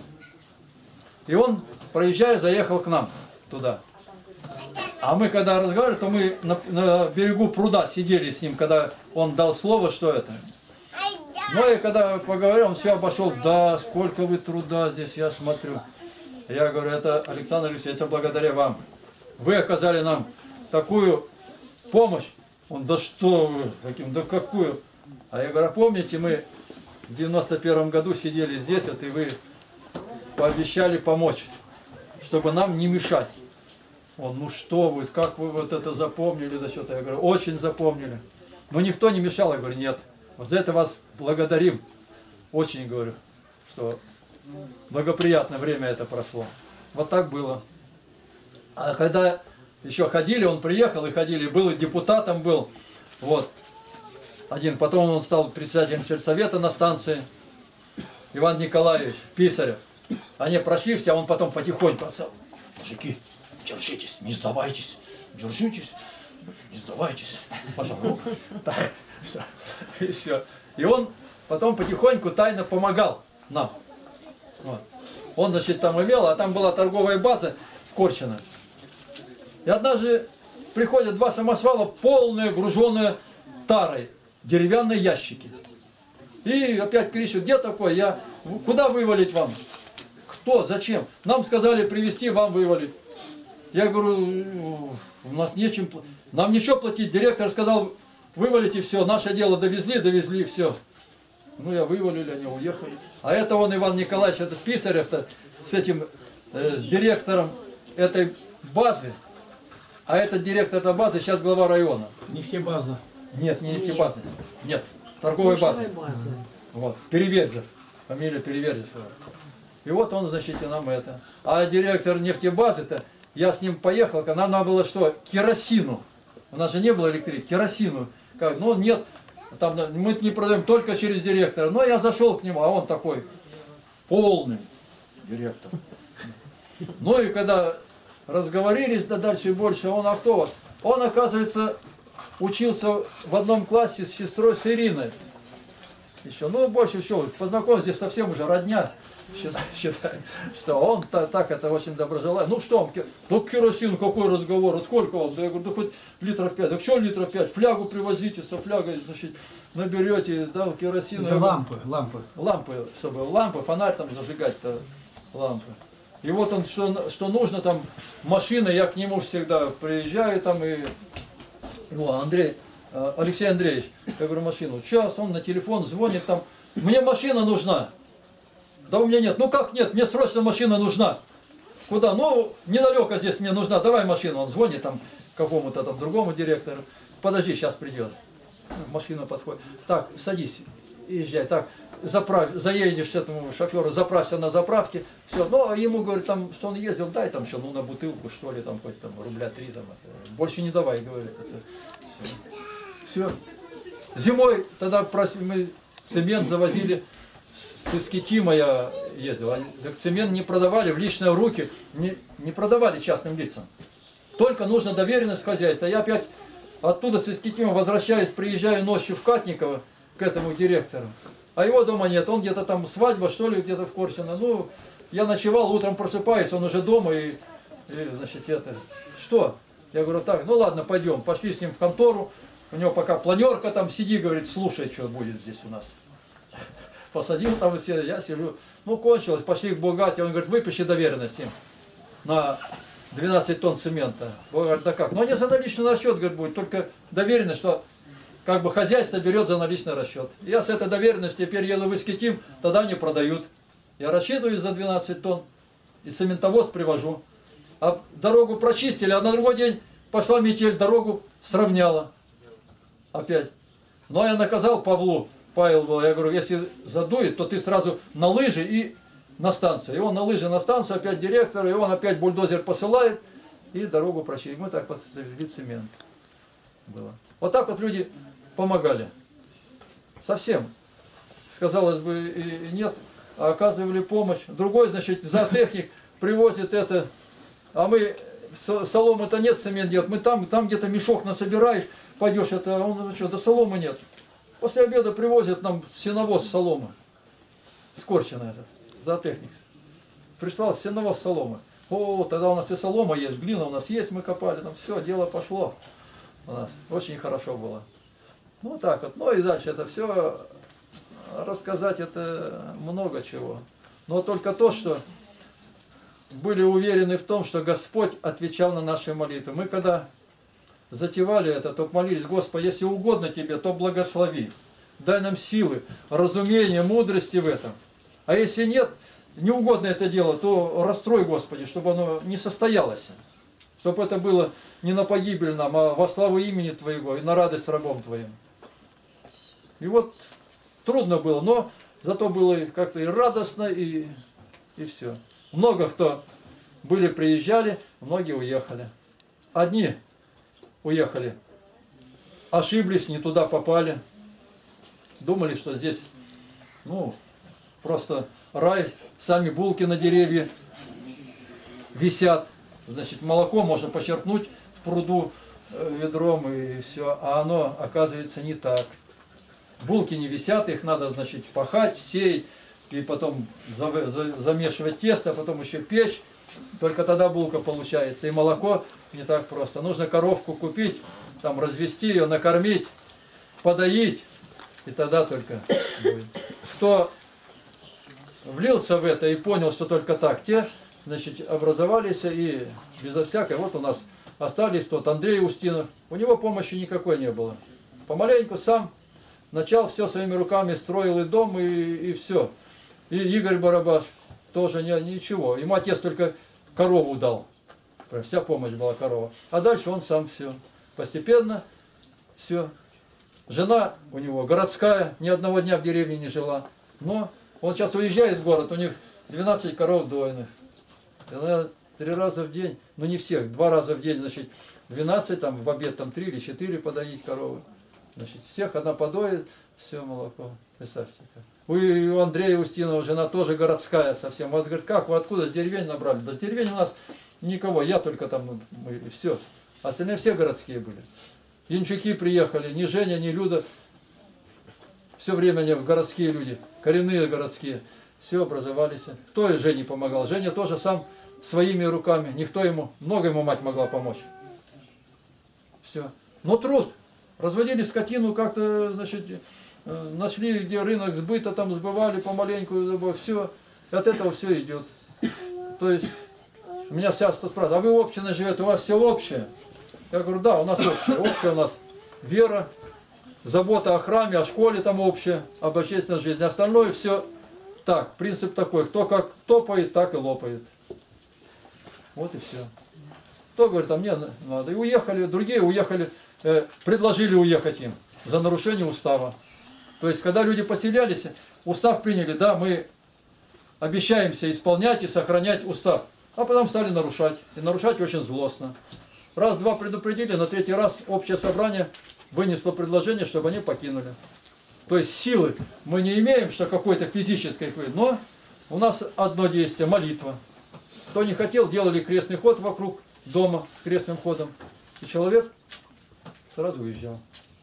И он, проезжая, заехал к нам туда. А мы, когда разговаривали, то мы на берегу пруда сидели с ним, когда он дал слово, что это. Ну и когда поговорил, он все обошел. Да, сколько вы труда здесь, я смотрю. Я говорю, это, Александр Алексеевич, это благодаря вам. Вы оказали нам такую помощь. Он, да что вы, каким, да какую? А я говорю, а помните, мы в 91 году сидели здесь, вот, и вы пообещали помочь, чтобы нам не мешать. Он, ну что вы, как вы вот это запомнили, да что-то. Я говорю, очень запомнили. Но никто не мешал. Я говорю, нет. Вот за это вас благодарим. Очень, говорю, что благоприятное время это прошло. Вот так было. А когда еще ходили, он приехал и ходили, был и депутатом был. Вот. Один. Потом он стал председателем сельсовета на станции. Иван Николаевич Писарев. Они прошли все, а он потом потихоньку остался. Мужики, держитесь, не сдавайтесь. Держитесь, не сдавайтесь. Пожал руку. Так, все. И все. И он потом потихоньку тайно помогал нам. Вот. Он, значит, там имел, а там была торговая база в Корчино. И однажды приходят два самосвала, полные, груженные тарой, деревянные ящики. И опять кричат, где такой? Я, куда вывалить вам? Кто? Зачем? Нам сказали привезти, вам вывалить. Я говорю, у нас нечем, нам ничего платить. Директор сказал, вывалите все, наше дело довезли, все. Ну, я вывалили, они уехали. А это он, Иван Николаевич, этот Писарев-то, с этим, с директором этой базы. А этот директор этой базы сейчас глава района.
Нефтебаза.
Нет, не нефтебаза. Нет, торговая база.
база.
Вот, Переверзев. Фамилия Переверзев. И вот он, значит, нам это. А директор нефтебазы-то, я с ним поехал, когда надо было что? Керосину. У нас же не было электричества, керосину. Как? Ну, нет, там, мы не продаем только через директора. Но я зашел к нему, а он такой полный директор. Ну и когда разговорились, да дальше и больше, он, а кто вот? Он, оказывается, учился в одном классе с сестрой, с Ириной. Еще, ну, больше еще, познакомился, здесь совсем уже родня. Считаю, что он так это очень доброжелательный. Ну что он, ну керосин, какой разговор, сколько он? Да я говорю, да хоть литров 5. Да что литров 5? Флягу привозите, со флягой, значит, наберете, да, керосин.
Лампы.
Лампы, чтобы лампы, фонарь там зажигать-то, лампы. И вот он, что нужно, там, машина, я к нему всегда приезжаю, там, и... О, Андрей, Алексей Андреевич, я говорю, машину. Сейчас он на телефон звонит, там, мне машина нужна. Да у меня нет. Ну как нет? Мне срочно машина нужна. Куда? Ну, недалеко здесь мне нужна. Давай машину. Он звонит там какому-то там другому директору. Подожди, сейчас придет. Машина подходит. Так, садись, езжай. Так, заедешь к этому шоферу, заправься на заправке. Все. Ну, а ему говорит, там, что он ездил, дай там еще, ну, на бутылку, что ли, там, хоть там, рубля 3, там, это. Больше не давай, говорит. Все. Зимой тогда мы цемент завозили. С Искитима я ездил, цемент не продавали в личные руки, не продавали частным лицам. Только нужна доверенность хозяйства. Я опять оттуда с Искитима возвращаюсь, приезжаю ночью в Катниково к этому директору. А его дома нет, он где-то там свадьба, что ли, где-то в Корчино. Ну, я ночевал, утром просыпаюсь, он уже дома и значит, это, что? Я говорю, так, ну ладно, пойдем. Пошли с ним в контору, у него пока планерка там, сиди, говорит, слушай, что будет здесь у нас. Посадил там все, я сижу. Ну, кончилось, пошли к бухгалтеру. Он говорит, выпиши доверенность им на 12 тонн цемента. Он говорит, да как? Ну, не за наличный расчет, говорит, будет, только доверенность, что как бы хозяйство берет за наличный расчет. Я с этой доверенностью теперь еду в Искитим, тогда не продают. Я рассчитываюсь за 12 тонн и цементовоз привожу. А дорогу прочистили, а на другой день пошла метель, дорогу сравняла. Опять. Но я наказал Павлу. Павел был, я говорю, если задует, то ты сразу на лыжи и на станцию. И он на лыжи на станцию, опять директор, и он опять бульдозер посылает, и дорогу прочили. Мы так вот завезли цемент. Было. Вот так вот люди помогали. Совсем. Казалось бы, и нет, а оказывали помощь. Другой, значит, зоотехник привозит это, а мы, соломы-то нет, цемент нет, мы там где-то мешок насобираешь, пойдешь, это, он, что, да соломы нет. После обеда привозят нам сеновоз соломы. Скорченный этот, зоотехник. Прислал сеновоз соломы. О, тогда у нас и солома есть, глина у нас есть, мы копали, там все, дело пошло у нас. Очень хорошо было. Ну, вот так вот. Ну и дальше это все рассказать, это много чего. Но только то, что были уверены в том, что Господь отвечал на наши молитвы. Мы когда затевали это, то молились: Господи, если угодно Тебе, то благослови. Дай нам силы, разумения, мудрости в этом. А если нет, не угодно это дело, то расстрой, Господи, чтобы оно не состоялось. Чтобы это было не на погибель нам, а во славу имени Твоего и на радость врагом Твоим. И вот трудно было, но зато было как-то и радостно, и все. Много кто приезжали, многие уехали. Одни уехали, ошиблись, не туда попали. Думали, что здесь, ну, просто рай, сами булки на деревья висят. Значит, молоко можно почерпнуть в пруду ведром и все. А оно, оказывается, не так. Булки не висят, их надо, значит, пахать, сеять, и потом замешивать тесто, а потом еще печь. Только тогда булка получается. И молоко не так просто. Нужно коровку купить, там развести ее, накормить, подоить. И тогда только будет. Кто влился в это и понял, что только так, те, значит, образовались и безо всякой. Вот у нас остались тот Андрей Устинов. У него помощи никакой не было. Помаленьку сам начал все своими руками, строил и дом, и все. И Игорь Барабаш тоже ничего. Ему отец только корову дал. Вся помощь была корова. А дальше он сам все. Постепенно все. Жена у него городская, ни одного дня в деревне не жила. Но он сейчас уезжает в город, у них 12 коров дойных. И она 3 раза в день, ну не всех, 2 раза в день, значит, 12, там в обед там 3 или 4 подоить коровы. Значит, всех она подоит, все молоко. Представьте. У Андрея Устинова жена тоже городская совсем. Вас говорит, как вы откуда с деревень набрали? Да с деревень у нас никого, я только там, и все. Остальные все городские были. Янчуки приехали, ни Женя, ни Люда. Все время они городские люди, коренные городские. Все образовались. Кто и Жене помогал? Женя тоже сам своими руками. Никто ему, много ему мать могла помочь. Все. Но труд. Разводили скотину как-то, значит, нашли, где рынок сбыта, там сбывали помаленьку, все. И от этого все идет. То есть, меня часто спрашивают, а вы община живете, у вас все общее? Я говорю, да, у нас общее. Общее у нас вера, забота о храме, о школе там общее, об общественной жизни. Остальное все так, принцип такой, кто как топает, так и лопает. Вот и все. Кто говорит, а мне надо. И уехали, другие уехали, предложили уехать им за нарушение устава. То есть, когда люди поселялись, устав приняли, да, мы обещаемся исполнять и сохранять устав. А потом стали нарушать. И нарушать очень злостно. Раз-два предупредили, на 3-й раз общее собрание вынесло предложение, чтобы они покинули. То есть силы мы не имеем, что какой-то физической, но у нас одно действие – молитва. Кто не хотел, делали крестный ход вокруг дома с крестным ходом. И человек сразу уезжал.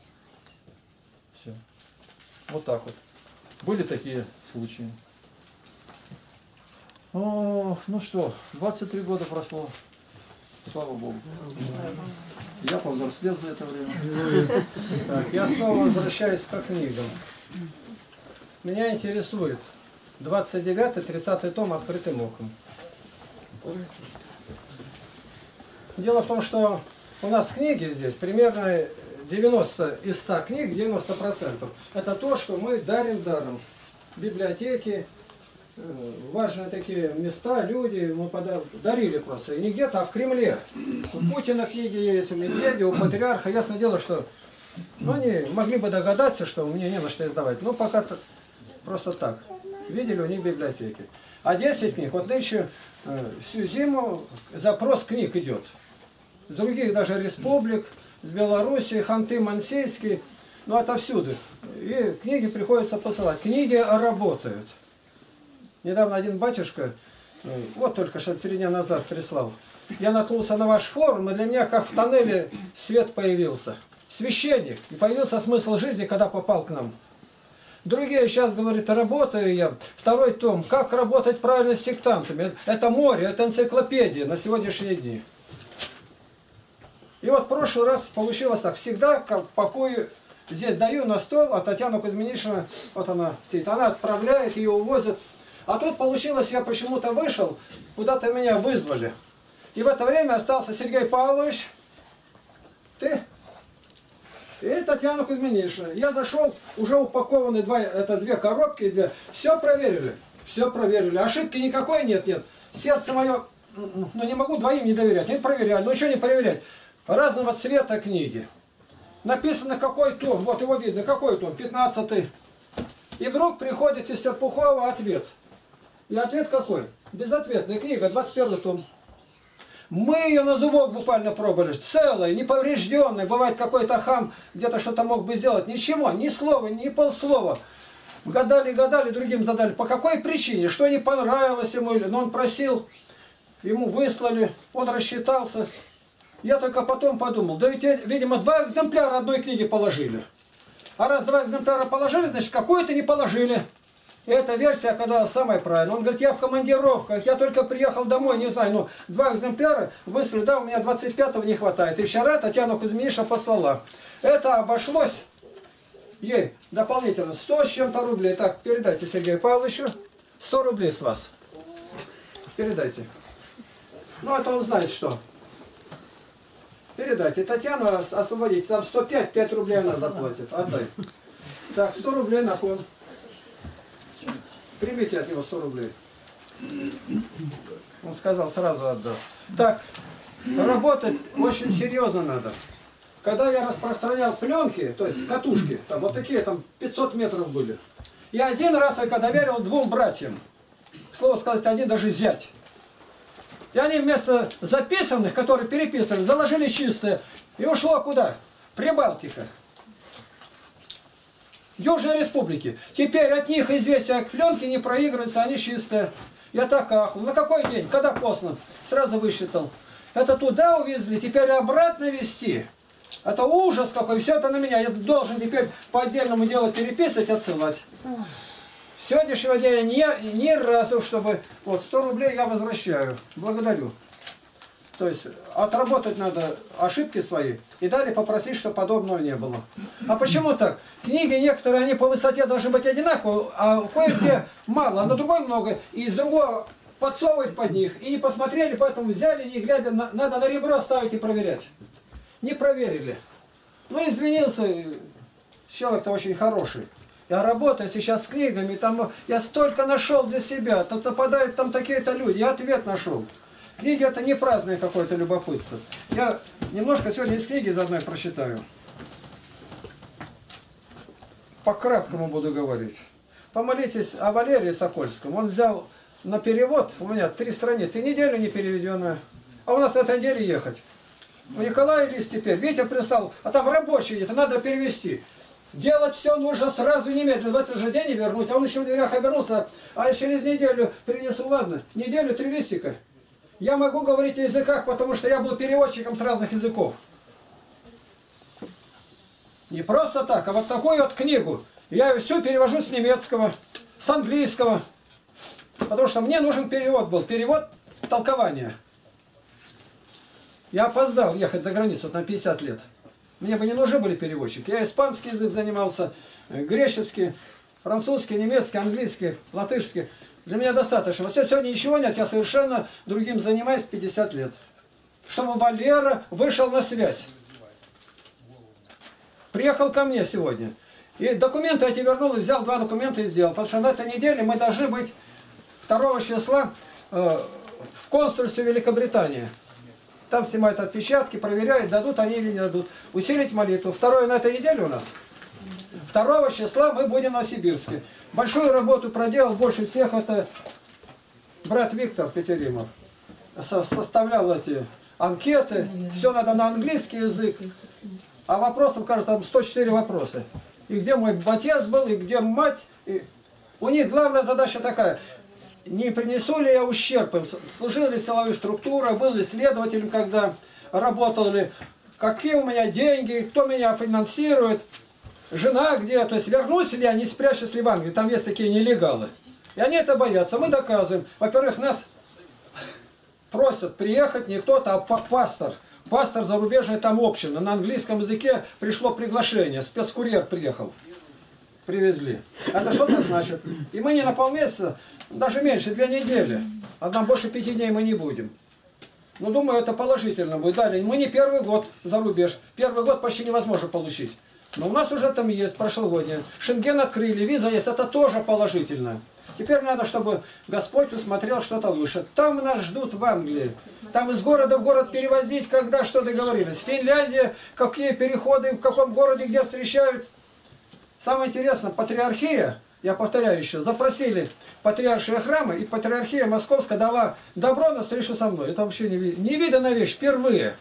Все. Вот так вот. Были такие случаи. Ох, ну что, 23 года прошло. Слава Богу. Я повзрослел за это время.
Так, я снова возвращаюсь к книгам. Меня интересует 29-30 том «Открытым оком». Дело в том, что у нас книги здесь примерно 90 из 100 книг, 90%. Это то, что мы дарим даром. Библиотеки, важные такие места, люди мы дарили просто. И не где-то, а в Кремле. У Путина книги есть, у Медведя, у Патриарха. Ясно дело, что они могли бы догадаться, что мне не на что издавать. Но пока просто так. Видели у них библиотеки. А 10 книг, вот нынче всю зиму запрос книг идет. С других даже республик, с Белоруссии, Ханты-Мансийский, ну отовсюду. И книги приходится посылать. Книги работают. Недавно один батюшка, вот только что 3 дня назад прислал. Я наткнулся на ваш форум, и для меня как в тоннеле свет появился. Священник. И появился смысл жизни, когда попал к нам. Другие сейчас, говорят, работаю я. 2 том. Как работать правильно с сектантами. Это море, это энциклопедия на сегодняшние дни. И вот в прошлый раз получилось так. Всегда как покою здесь даю на стол, а Татьяна Кузьминишна, вот она сидит, она отправляет, ее увозят. А тут получилось, я почему-то вышел, куда-то меня вызвали. И в это время остался Сергей Павлович, ты и Татьяна Кузьминишна. Я зашел, уже упакованы 2 коробки, все проверили. Все проверили. Ошибки никакой нет. Сердце мое, ну не могу двоим не доверять. Не проверяли, ну что не проверять. Разного цвета книги. Написано какой том, вот его видно, какой том, 15-й. И вдруг приходит из Терпухова ответ. И ответ какой? Безответная книга, 21 том. Мы ее на зубок буквально пробовали, целая, неповрежденная. Бывает какой-то хам где-то что-то мог бы сделать. Ничего, ни слова, ни полслова. Гадали, другим задали. По какой причине? Что не понравилось ему? Но он просил, ему выслали, он рассчитался. Я только потом подумал, да ведь, видимо, 2 экземпляра одной книги положили. А раз 2 экземпляра положили, значит, какую-то не положили. И эта версия оказалась самой правильной. Он говорит, я в командировках, я только приехал домой, не знаю, ну, 2 экземпляра выслали, да, у меня 25-го не хватает. И вчера Татьяна Кузьминишна послала. Это обошлось ей дополнительно 100 с чем-то рублей. Так, передайте Сергею Павловичу. 100 рублей с вас. Передайте. Ну, это он знает, что. Передайте. Татьяну освободите. Там 105, 5 рублей она заплатит. Отдай. Так, 100 рублей на фон. Примите от него 100 рублей. Он сказал, сразу отдаст. Так, работать очень серьезно надо. Когда я распространял пленки, то есть катушки, там вот такие, там 500 метров были. Я один раз только доверил 2 братьям. К слову сказать, один даже зять. И они вместо записанных, которые переписывали, заложили чистые. И ушло куда? Прибалтика. Южной Республики. Теперь от них известия к пленке не проигрываются, они чистые. Я так ахнул. На какой день? Когда послан? Сразу высчитал. Это туда увезли, теперь обратно везти. Это ужас какой. Все это на меня. Я должен теперь по отдельному делу переписывать, отсылать. С сегодняшнего дня ни разу, чтобы... Вот, 100 рублей я возвращаю. Благодарю. То есть отработать надо ошибки свои и далее попросить, чтобы подобного не было. А почему так? Книги некоторые, они по высоте должны быть одинаковые, а кое-где мало, а на другой много. И из другого подсовывать под них. И не посмотрели, поэтому взяли, не глядя, надо на ребро ставить и проверять. Не проверили. Ну, извинился, человек-то очень хороший. Я работаю сейчас с книгами, там я столько нашел для себя, тут нападают там такие-то люди, я ответ нашел. Книги это не праздное какое-то любопытство. Я немножко сегодня из книги заодно прочитаю. По-краткому буду говорить. Помолитесь о Валерии Сокольском. Он взял на перевод, у меня 3 страницы, неделю не переведенная. А у нас на этой неделе ехать. У Николая лист теперь, Витя прислал, а там рабочий, это надо перевести. Делать все нужно сразу немедленно, в этот же день и вернуть. А он еще в дверях обернулся, а через неделю принесу, ладно, неделю 3 листика. Я могу говорить о языках, потому что я был переводчиком с разных языков. Не просто так, а вот такую вот книгу. Я ее всю перевожу с немецкого, с английского. Потому что мне нужен перевод был, перевод толкования. Я опоздал ехать за границу на 50 лет. Мне бы не нужны были переводчики. Я испанский язык занимался, греческий, французский, немецкий, английский, латышский. Для меня достаточно. Вот сегодня ничего нет, я совершенно другим занимаюсь 50 лет. Чтобы Валера вышел на связь. Приехал ко мне сегодня. И документы эти вернул, и взял 2 документа и сделал. Потому что на этой неделе мы должны быть 2 числа в консульстве Великобритании. Там снимают отпечатки, проверяют, дадут они или не дадут. Усилить молитву. 2 на этой неделе у нас. 2 числа мы будем в Новосибирске. Большую работу проделал, больше всех это брат Виктор Петеримов составлял эти анкеты, все надо на английский язык, а вопросов, кажется, там 104 вопроса. И где мой отец был, и где мать. И... У них главная задача такая: не принесу ли я ущерб им, служил ли силовая структура, был ли следователем, когда работал ли, какие у меня деньги, кто меня финансирует, жена где, то есть вернусь ли я, не спрячусь ли в Англии, там есть такие нелегалы. И они это боятся, мы доказываем. Во-первых, нас просят приехать не кто-то, а пастор. Пастор зарубежный, там община. На английском языке пришло приглашение, спецкурьер приехал. Привезли. Это что-то значит. И мы не на полмесяца, даже меньше, 2 недели. А там больше 5 дней мы не будем. Ну, думаю, это положительно будет. Далее, мы не первый год за рубеж. Первый год почти невозможно получить. Но у нас уже там есть прошлогоднее. Шенген открыли, виза есть, это тоже положительно. Теперь надо, чтобы Господь усмотрел что-то лучше. Там нас ждут в Англии. Там из города в город перевозить, когда что договорились. Финляндия, какие переходы, в каком городе, где встречают. Самое интересное, патриархия, я повторяю еще, запросили патриаршие храмы, и патриархия Московская дала добро на встречу со мной. Это вообще невиданная вещь, впервые.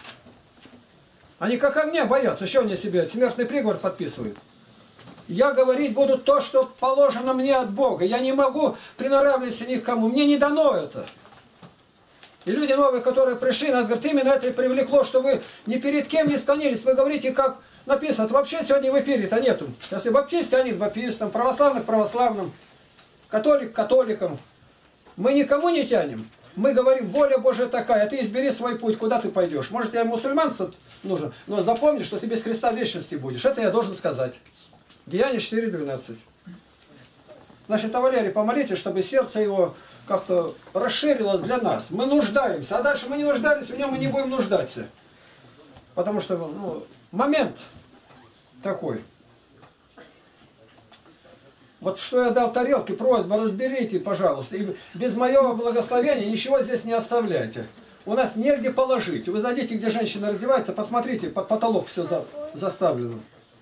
Они как огня боятся, еще они себе смертный приговор подписывают. Я говорить буду то, что положено мне от Бога. Я не могу приноравливаться ни к кому. Мне не дано это. И люди новые, которые пришли, нас говорят, именно это и привлекло, что вы ни перед кем не склонились. Вы говорите, как написано. Вообще сегодня в эфире-то нету. Если баптист тянет баптистам, православных православным, католик католикам. Мы никому не тянем. Мы говорим, воля Божия такая, а ты избери свой путь, куда ты пойдешь. Может, тебе мусульманство нужно, но запомни, что ты без Христа в вечности будешь. Это я должен сказать. Деяние 4:12. Значит, а Валерий, помолитесь, чтобы сердце его как-то расширилось для нас. Мы нуждаемся, а дальше мы не нуждались, в нем мы не будем нуждаться. Потому что ну, момент такой. Вот что я дал тарелке, просьба, разберите, пожалуйста. И без моего благословения ничего здесь не оставляйте. У нас негде положить. Вы зайдите, где женщина раздевается, посмотрите, под потолок все заставлено.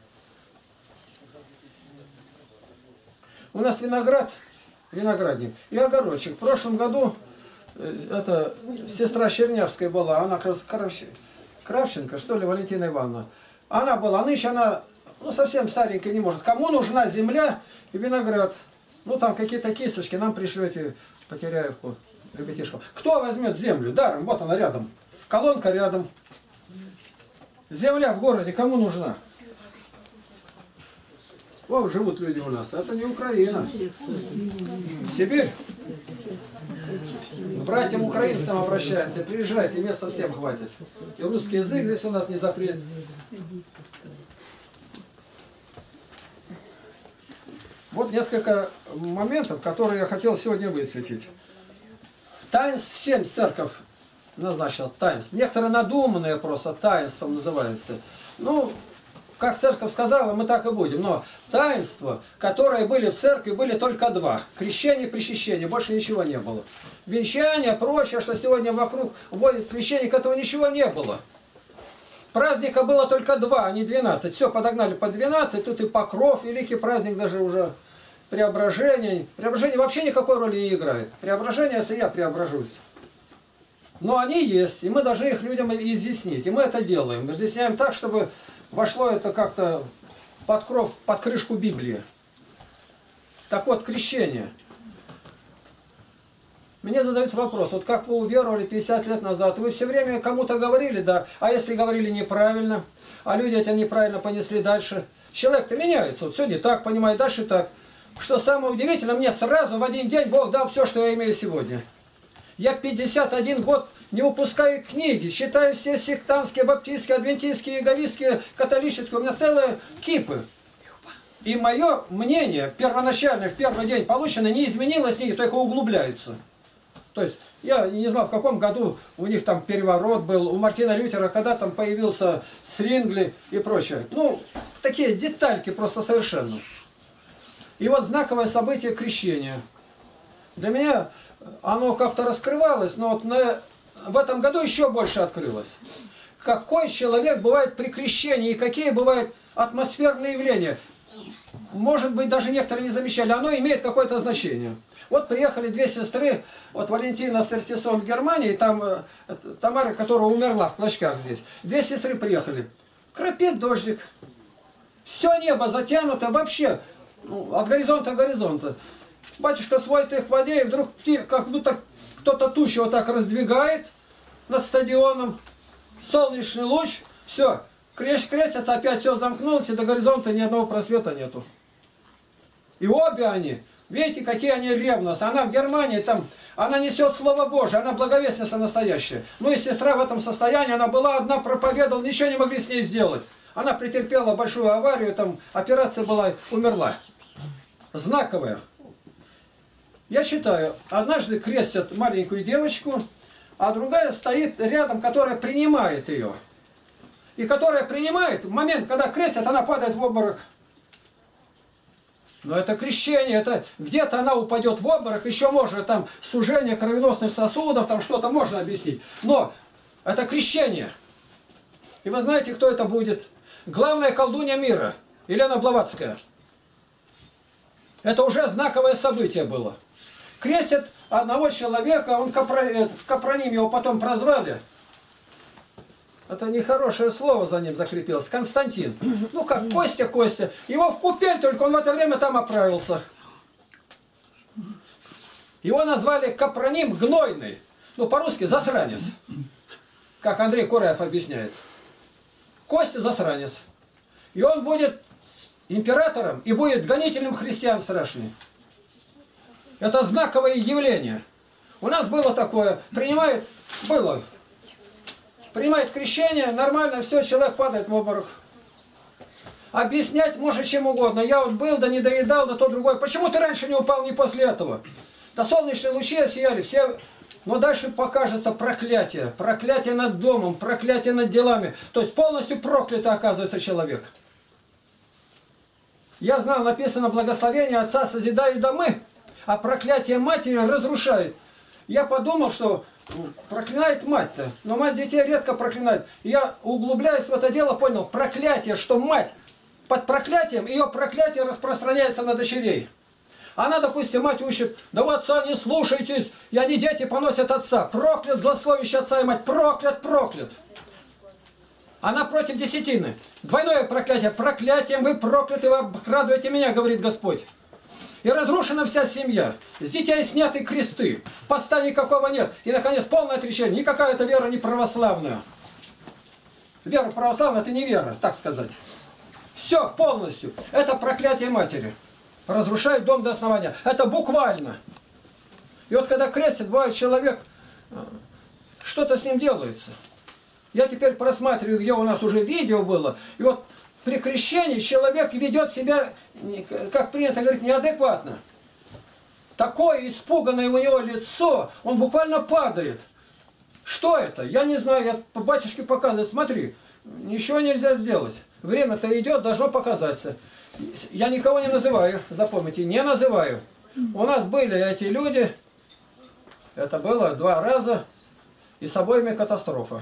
У нас виноград, виноградник и огородчик. В прошлом году это сестра Чернявская была, она Кравченко, что ли, Валентина Ивановна. Она была, нынче она ну, совсем старенькая не может. Кому нужна земля и виноград? Ну там какие-то кисточки, нам пришлете, Потеряевку, ребятишку. Кто возьмет землю? Даром, вот она рядом. Колонка рядом. Земля в городе кому нужна? О, живут люди у нас. Это не Украина. Сибирь. К братьям украинцам обращаемся. Приезжайте, места всем хватит. И русский язык здесь у нас не запрет. Вот несколько моментов, которые я хотел сегодня высветить. Таинств 7 церковь назначил. Таинств. Некоторые надуманные просто таинством называются. Ну, как церковь сказала, мы так и будем. Но таинства, которые были в церкви, были только 2. Крещение и причащение. Больше ничего не было. Венчание, прочее, что сегодня вокруг водит священник, этого ничего не было. Праздника было только 2, а не 12. Все, подогнали по 12. Тут и Покров, великий праздник, даже уже преображение. Преображение вообще никакой роли не играет. Преображение, если я преображусь. Но они есть, и мы должны их людям изъяснить. И мы это делаем. Мы изъясняем так, чтобы вошло это как-то под кров, под крышку Библии. Так вот, крещение. Мне задают вопрос, вот как вы уверовали 50 лет назад, вы все время кому-то говорили, да, а если говорили неправильно, а люди это неправильно понесли дальше. Человек-то меняется, вот сегодня так понимает, дальше так. Что самое удивительное, мне сразу в один день Бог дал все, что я имею сегодня. Я 51 год не упускаю книги, считаю все сектантские, баптистские, адвентистские, иеговистские, католические, у меня целые кипы. И мое мнение, первоначальное, в первый день полученное, не изменилось, только углубляется. То есть, я не знал, в каком году у них там переворот был, у Мартина Лютера, когда там появился Свингли и прочее. Ну, такие детальки просто совершенно. И вот знаковое событие крещения. Для меня оно как-то раскрывалось, но вот в этом году еще больше открылось. Какой человек бывает при крещении и какие бывают атмосферные явления. может быть, даже некоторые не замечали, оно имеет какое-то значение. Вот приехали две сестры, вот Валентина Стертисон в Германии, и там Тамара, которая умерла в клочках здесь. Две сестры приехали. Крапит дождик. Все небо затянуто вообще, ну, от горизонта к горизонту. Батюшка сводит их в воде, и вдруг как будто кто-то тучи вот так раздвигает над стадионом. Солнечный луч, все, крестятся, опять все замкнулось, и до горизонта ни одного просвета нету. И обе они, видите, какие они ревностные. Она в Германии, там, она несет Слово Божие, она благовестница настоящая. Ну и сестра в этом состоянии, она была одна, проповедовала, ничего не могли с ней сделать. Она претерпела большую аварию, там операция была, умерла. Знаковая. Я считаю, однажды крестят маленькую девочку, а другая стоит рядом, которая принимает ее. И которая принимает, в момент, когда крестят, она падает в обморок. Но это крещение, это где-то она упадет в обморок, еще можно там сужение кровеносных сосудов, там что-то можно объяснить. Но это крещение. И вы знаете, кто это будет? Главная колдунья мира, Елена Блаватская. Это уже знаковое событие было. Крестят одного человека, он Капроним его потом прозвали. Это нехорошее слово за ним закрепилось. Константин. Ну как, Костя. Его в купель, только он в это время там оправился. Его назвали Капроним гнойный. Ну по-русски засранец. Как Андрей Кураев объясняет. Костя засранец. И он будет императором и будет гонителем христиан страшным. Это знаковое явление. У нас было такое. Принимает крещение, нормально, все, человек падает в обморок. Объяснять может чем угодно. Я вот был, да не доедал, да то другое. Почему ты раньше не упал, не после этого? Да солнечные лучи сияли, все... Но дальше покажется проклятие. Проклятие над домом, проклятие над делами. То есть полностью проклятый оказывается человек. Я знал, написано, благословение Отца созидает домы, а проклятие матери разрушает. Я подумал, что проклинает мать-то, но мать детей редко проклинает. Я, углубляясь в это дело, понял, проклятие, что мать под проклятием, ее проклятие распространяется на дочерей. Она, допустим, мать учит, да вы отца не слушайтесь, и они, дети, поносят отца. Проклят, злословящий отца и мать, проклят. Она против десятины. Двойное проклятие. Проклятием вы прокляты, вы обкрадываете меня, говорит Господь. И разрушена вся семья. С детей сняты кресты. Поста никакого нет. И, наконец, полное отречение. Никакая это вера не православная. Вера православная – это не вера, так сказать. Все полностью. Это проклятие матери. Разрушает дом до основания. Это буквально. И вот когда крестят, бывает человек, что-то с ним делается. Я теперь просматриваю, где у нас уже видео было. И вот при крещении человек ведет себя, как принято говорить, неадекватно. Такое испуганное у него лицо, он буквально падает. Что это? Я не знаю, я по батюшке показываю, смотри, ничего нельзя сделать. Время-то идет, должно показаться. Я никого не называю, запомните, не называю. У нас были эти люди, это было 2 раза, и с обоими катастрофа.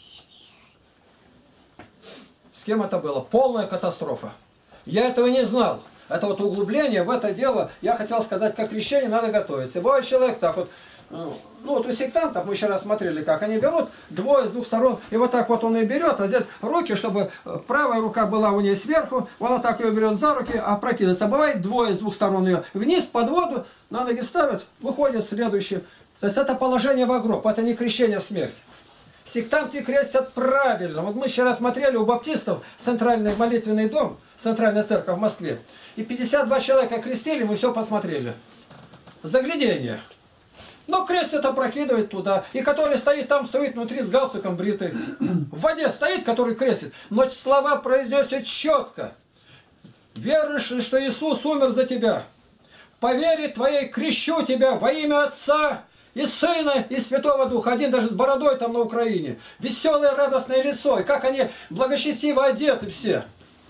С кем это было? Полная катастрофа. Я этого не знал. Это вот углубление в это дело, я хотел сказать, как крещение надо готовиться. И бывает человек так вот, ну вот у сектантов мы вчера смотрели, как они берут двое с 2 сторон, и вот так вот он и берет, а здесь руки, чтобы правая рука была у нее сверху, он вот так ее берет за руки, опрокидывается. А бывает двое с 2 сторон ее вниз, под воду, на ноги ставят, выходит следующий. То есть это положение в гроб, это не крещение в смерть. Сектанты крестят правильно. Вот мы вчера смотрели у баптистов центральный молитвенный дом, центральная церковь в Москве, и 52 человека крестили, мы все посмотрели. Заглядение. Но крестят, опрокидывает туда. И который стоит там, стоит внутри с галстуком бритый. В воде стоит, который крестит. Но слова произносят четко. Веруешь ли, что Иисус умер за тебя? По вере твоей крещу тебя во имя Отца и Сына и Святого Духа. Один даже с бородой там на Украине. Веселое, радостное лицо. И как они благочестиво одеты все.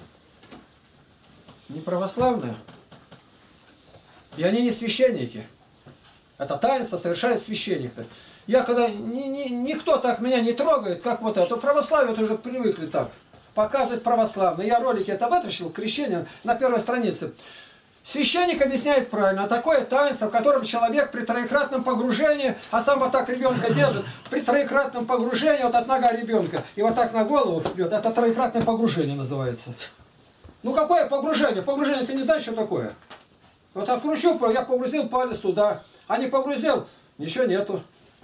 Не православные. И они не священники. Это таинство совершает священник-то. Я когда... Никто так меня не трогает, как вот это. Православие уже привыкли так. показывает православные. Я ролики это вытащил, крещение на первой странице. Священник объясняет правильно, а такое таинство, в котором человек при троекратном погружении, а сам вот так ребенка держит, при троекратном погружении, вот от нога ребенка, и вот так на голову идет, это троекратное погружение называется. Ну какое погружение? Погружение, ты не знаешь, что такое? Вот откручу, я погрузил палец туда, а не погрузил, ничего нету.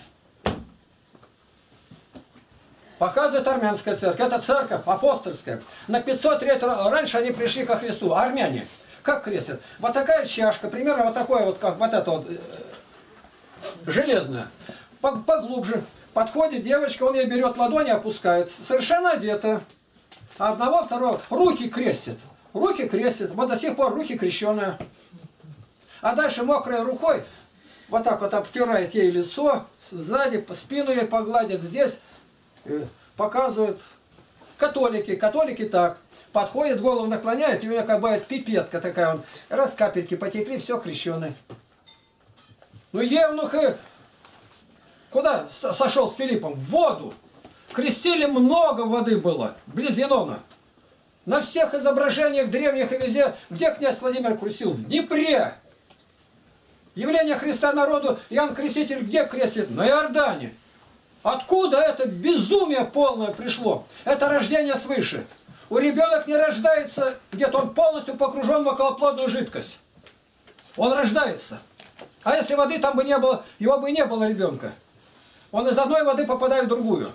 Показывает армянская церковь. Это церковь апостольская. На 500 лет раньше они пришли ко Христу. Армяне. Как крестят? Вот такая чашка, примерно вот такое вот, как вот это вот, железная. Поглубже. Подходит девочка, он ей берет ладони, опускает. Совершенно одета. А одного, второго. Руки крестят. Руки крестят. Вот до сих пор руки крещеные. А дальше мокрой рукой вот так вот обтирает ей лицо. Сзади, по спину ей погладит. Здесь показывают. Католики так. Подходит, голову наклоняет, и у него как бы пипетка такая, он, раз капельки потекли, все крещеный. Ну евнухи куда сошел с Филиппом? В воду. Крестили, много воды было, близ Енона. На всех изображениях древних и везде, где князь Владимир крестил? В Днепре. Явление Христа народу, Иоанн Креститель где крестит? На Иордане. Откуда это безумие полное пришло? Это рождение свыше. У ребенок не рождается где-то, он полностью погружен в околоплодную жидкость. Он рождается. А если воды там бы не было, его бы и не было ребенка. Он из одной воды попадает в другую.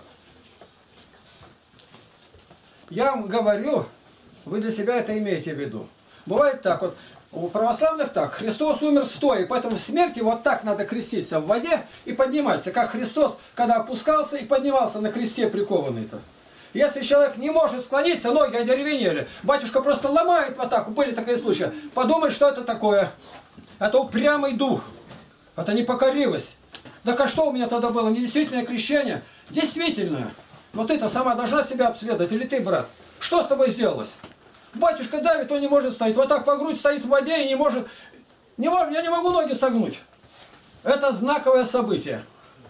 Я вам говорю, вы для себя это имеете в виду. Бывает так вот, у православных так, Христос умер стоя, поэтому в смерти вот так надо креститься в воде и подниматься, как Христос, когда опускался и поднимался на кресте прикованный-то. Если человек не может склониться, ноги одеревенели, батюшка просто ломает вот так, были такие случаи, подумай, что это такое. Это упрямый дух, это непокоривость. Так а что у меня тогда было, недействительное крещение? Действительное. Но ты-то сама должна себя обследовать, или ты, брат? Что с тобой сделалось? Батюшка давит, он не может стоять. Вот так по грудь стоит в воде и не может... я не могу ноги согнуть. Это знаковое событие.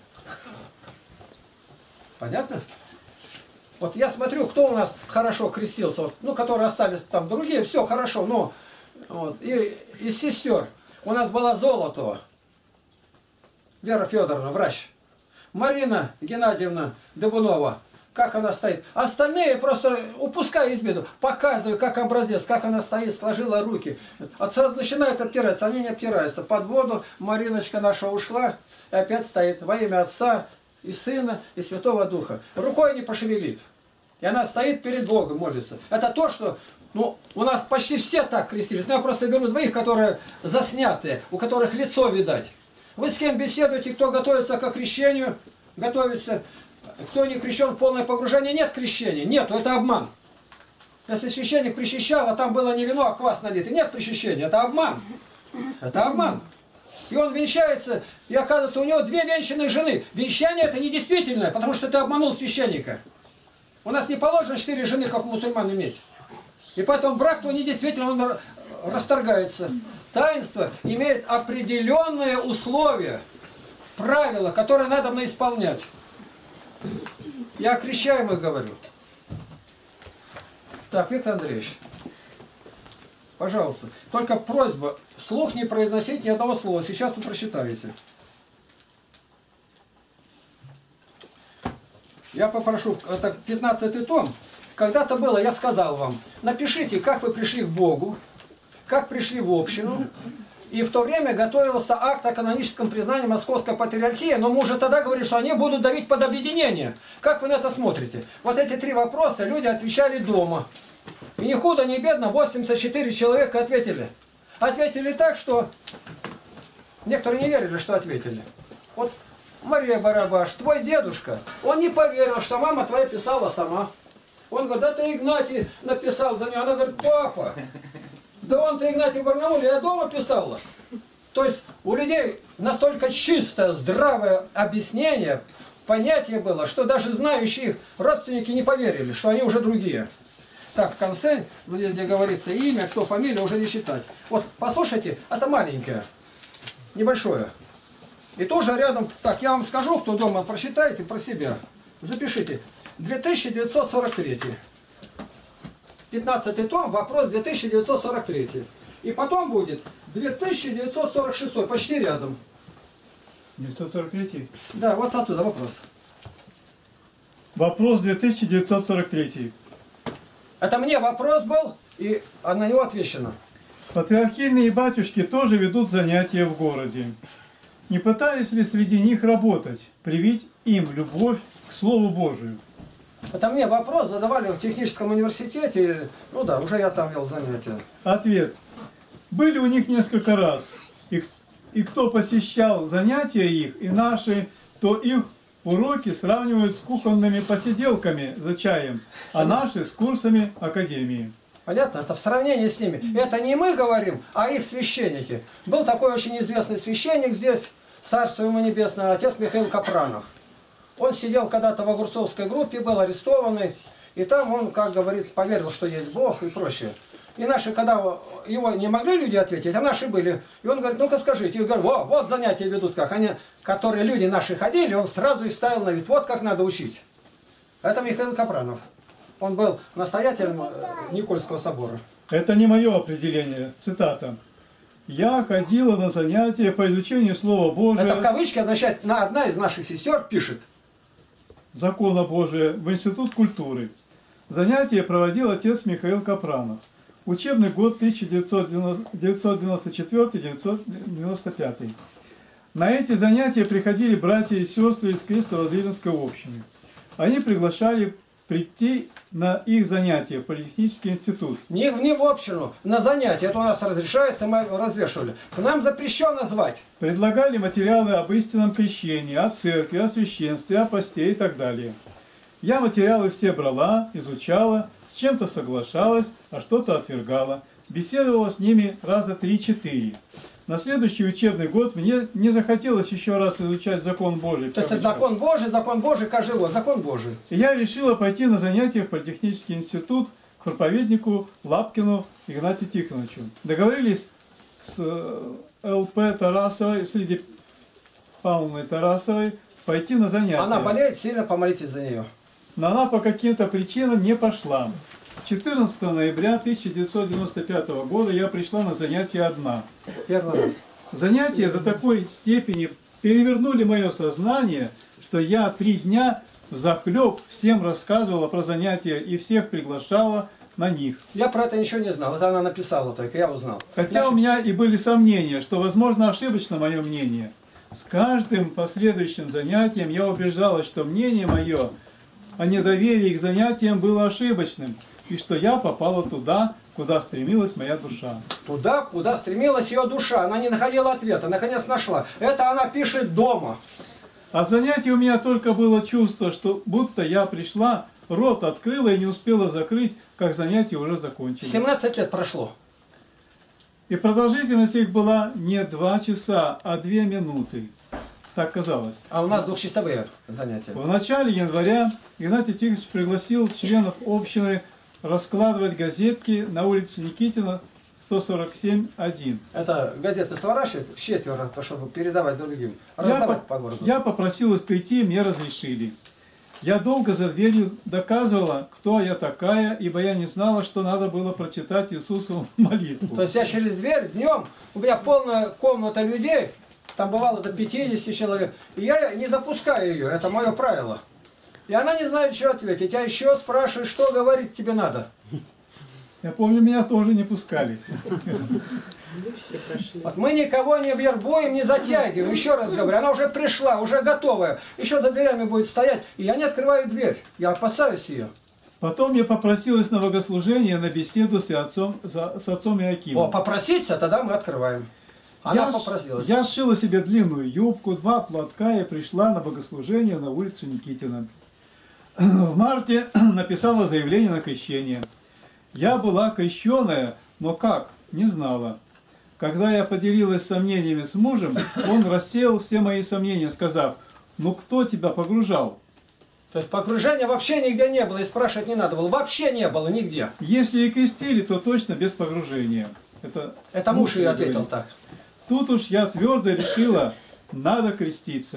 Понятно? Вот я смотрю, кто у нас хорошо крестился. Вот, ну, которые остались там другие, все хорошо. Но вот, и из сестер у нас была Золотова. Вера Федоровна, врач. Марина Геннадьевна Дыбунова. Как она стоит. Остальные просто упускаю из виду. Показываю, как образец, как она стоит, сложила руки. Сразу начинают обтираться, они не обтираются. Под воду Мариночка наша ушла и опять стоит во имя Отца и Сына и Святого Духа. Рукой не пошевелит. И она стоит перед Богом, молится. Это то, что у нас почти все так крестились. Но я просто беру двоих, которые заснятые, у которых лицо видать. Вы с кем беседуете, кто готовится к крещению, готовится... Кто не крещен в полное погружение, нет крещения. Нету, это обман. Если священник причащал, а там было не вино, а квас налитый, нет причащения, это обман. Это обман. И он венчается, и оказывается, у него две венчанных жены. Венчание это недействительное, потому что ты обманул священника. У нас не положено 4 жены, как у мусульман, иметь. И поэтому брак твой недействительный, он расторгается. Таинство имеет определенные условия, правила, которые надо исполнять. Я о крещаемых говорю. Так, Виктор Андреевич, пожалуйста, только просьба, вслух не произносить ни одного слова. Сейчас вы прочитаете. Я попрошу, это 15-й том. Когда-то было, я сказал вам, напишите, как вы пришли к Богу, как пришли в общину. И в то время готовился акт о каноническом признании Московской патриархии, но мы уже тогда говорили, что они будут давить под объединение. Как вы на это смотрите? Вот эти 3 вопроса люди отвечали дома. И ни худо, ни бедно, 84 человека ответили. Ответили так, что некоторые не верили, что ответили. Вот Мария Барабаш, твой дедушка, он не поверил, что мама твоя писала сама. Он говорит, да ты Игнатий написал за нее. Она говорит, папа. Да он-то Игнатий в Барнауле, я дома писала. То есть у людей настолько чистое, здравое объяснение, понятие было, что даже знающие их родственники не поверили, что они уже другие. Так, в конце, вот здесь где говорится имя, кто фамилия, уже не считать. Вот, послушайте, это маленькое, небольшое. И тоже рядом, так, я вам скажу, кто дома прочитаете про себя. Запишите. 2943. 15 том, вопрос 2943. И потом будет 2946, почти рядом.
943.
Да, вот оттуда вопрос.
Вопрос 2943.
Это мне вопрос был, и на него отвечено.
Патриархийные батюшки тоже ведут занятия в городе. Не пытались ли среди них работать, привить им любовь к Слову Божию?
Это мне вопрос задавали в техническом университете. Ну да, уже я там вел занятия.
Ответ. Были у них несколько раз. И кто посещал занятия их, и наши, то их уроки сравнивают с кухонными посиделками за чаем, а наши с курсами академии.
Понятно? Это в сравнении с ними. Это не мы говорим, а их священники. Был такой очень известный священник здесь, царство ему небесное, отец Михаил Капранов. Он сидел когда-то в Огурцовской группе, был арестованный, и там он, как говорит, поверил, что есть Бог и прочее. И наши, когда его не могли люди ответить, а наши были, и он говорит, ну-ка скажите. И говорит, вот занятия ведут как. Они, которые люди наши ходили, он сразу их ставил на вид, вот как надо учить. Это Михаил Капранов. Он был настоятелем Никольского собора.
Это не мое определение. Цитата. «Я ходила на занятия по изучению Слова Божия».
Это в кавычки означает, одна из наших сестер пишет.
Закона Божия в Институт культуры. Занятия проводил отец Михаил Капранов. Учебный год 1994-1995. На эти занятия приходили братья и сестры из Кресто-Владимирской общины. Они приглашали прийти на их занятия в Политехнический институт.
Не в общину, на занятия. Это у нас разрешается, мы развешивали. К нам запрещено звать.
Предлагали материалы об истинном крещении, о церкви, о священстве, о посте и так далее. Я материалы все брала, изучала, с чем-то соглашалась, а что-то отвергала. Беседовала с ними раза 3-4. На следующий учебный год мне не захотелось еще раз изучать закон Божий.
То есть закон Божий, каждый год, закон Божий.
И я решила пойти на занятия в Политехнический институт к проповеднику Лапкину Игнатию Тихоновичу. Договорились с ЛП Тарасовой, с Лидией Павловной Тарасовой, пойти на занятия.
Она болеет, сильно помолитесь за нее.
Но она по каким-то причинам не пошла. 14 ноября 1995 года я пришла на занятия одна.
Первый раз.
Занятия до такой степени перевернули мое сознание, что я 3 дня взахлеб всем рассказывала про занятия и всех приглашала на них.
Я про это ничего не знал. Это она написала только, я узнал.
Хотя у меня и были сомнения, что, возможно, ошибочно мое мнение. С каждым последующим занятием я убеждалась, что мнение мое о недоверии к занятиям было ошибочным, и что я попала туда, куда стремилась моя душа.
Туда, куда стремилась ее душа. Она не находила ответа, наконец нашла. Это она пишет дома.
От занятий у меня только было чувство, что будто я пришла, рот открыла и не успела закрыть, как занятия уже закончились.
17 лет прошло.
И продолжительность их была не 2 часа, а 2 минуты. Так казалось.
А у нас двухчасовые занятия.
В начале января Игнатий Тихонович пригласил членов общины раскладывать газетки на улице Никитина, 147-1.
Это газеты сворачивают в 4, то, чтобы передавать другим. Раздавать по городу.
Я попросилась прийти, мне разрешили. Я долго за дверью доказывала, кто я такая, ибо я не знала, что надо было прочитать Иисусову молитву.
То есть я через дверь днем, у меня полная комната людей, там бывало до 50 человек, и я не допускаю ее, это мое правило. И она не знает, что ответить. Я еще спрашиваю, что говорить тебе надо.
Я помню, меня тоже не пускали.
Все прошли.
Вот мы никого не вербуем, не затягиваем. Еще раз говорю, она уже пришла, уже готовая. Еще за дверями будет стоять, и я не открываю дверь. Я опасаюсь ее.
Потом я попросилась на богослужение, на беседу с отцом Иоакимом.
О, попроситься, тогда мы открываем. Она попросилась.
Я сшила себе длинную юбку, 2 платка и пришла на богослужение на улицу Никитина. В марте написала заявление на крещение. Я была крещеная, но как? Не знала. Когда я поделилась сомнениями с мужем, он рассеял все мои сомнения, сказав: ну кто тебя погружал?
То есть погружения вообще нигде не было, и спрашивать не надо было. Вообще не было нигде.
Если и крестили, то точно без погружения.
Это муж ее ответил так.
Тут уж я твердо решила, надо креститься.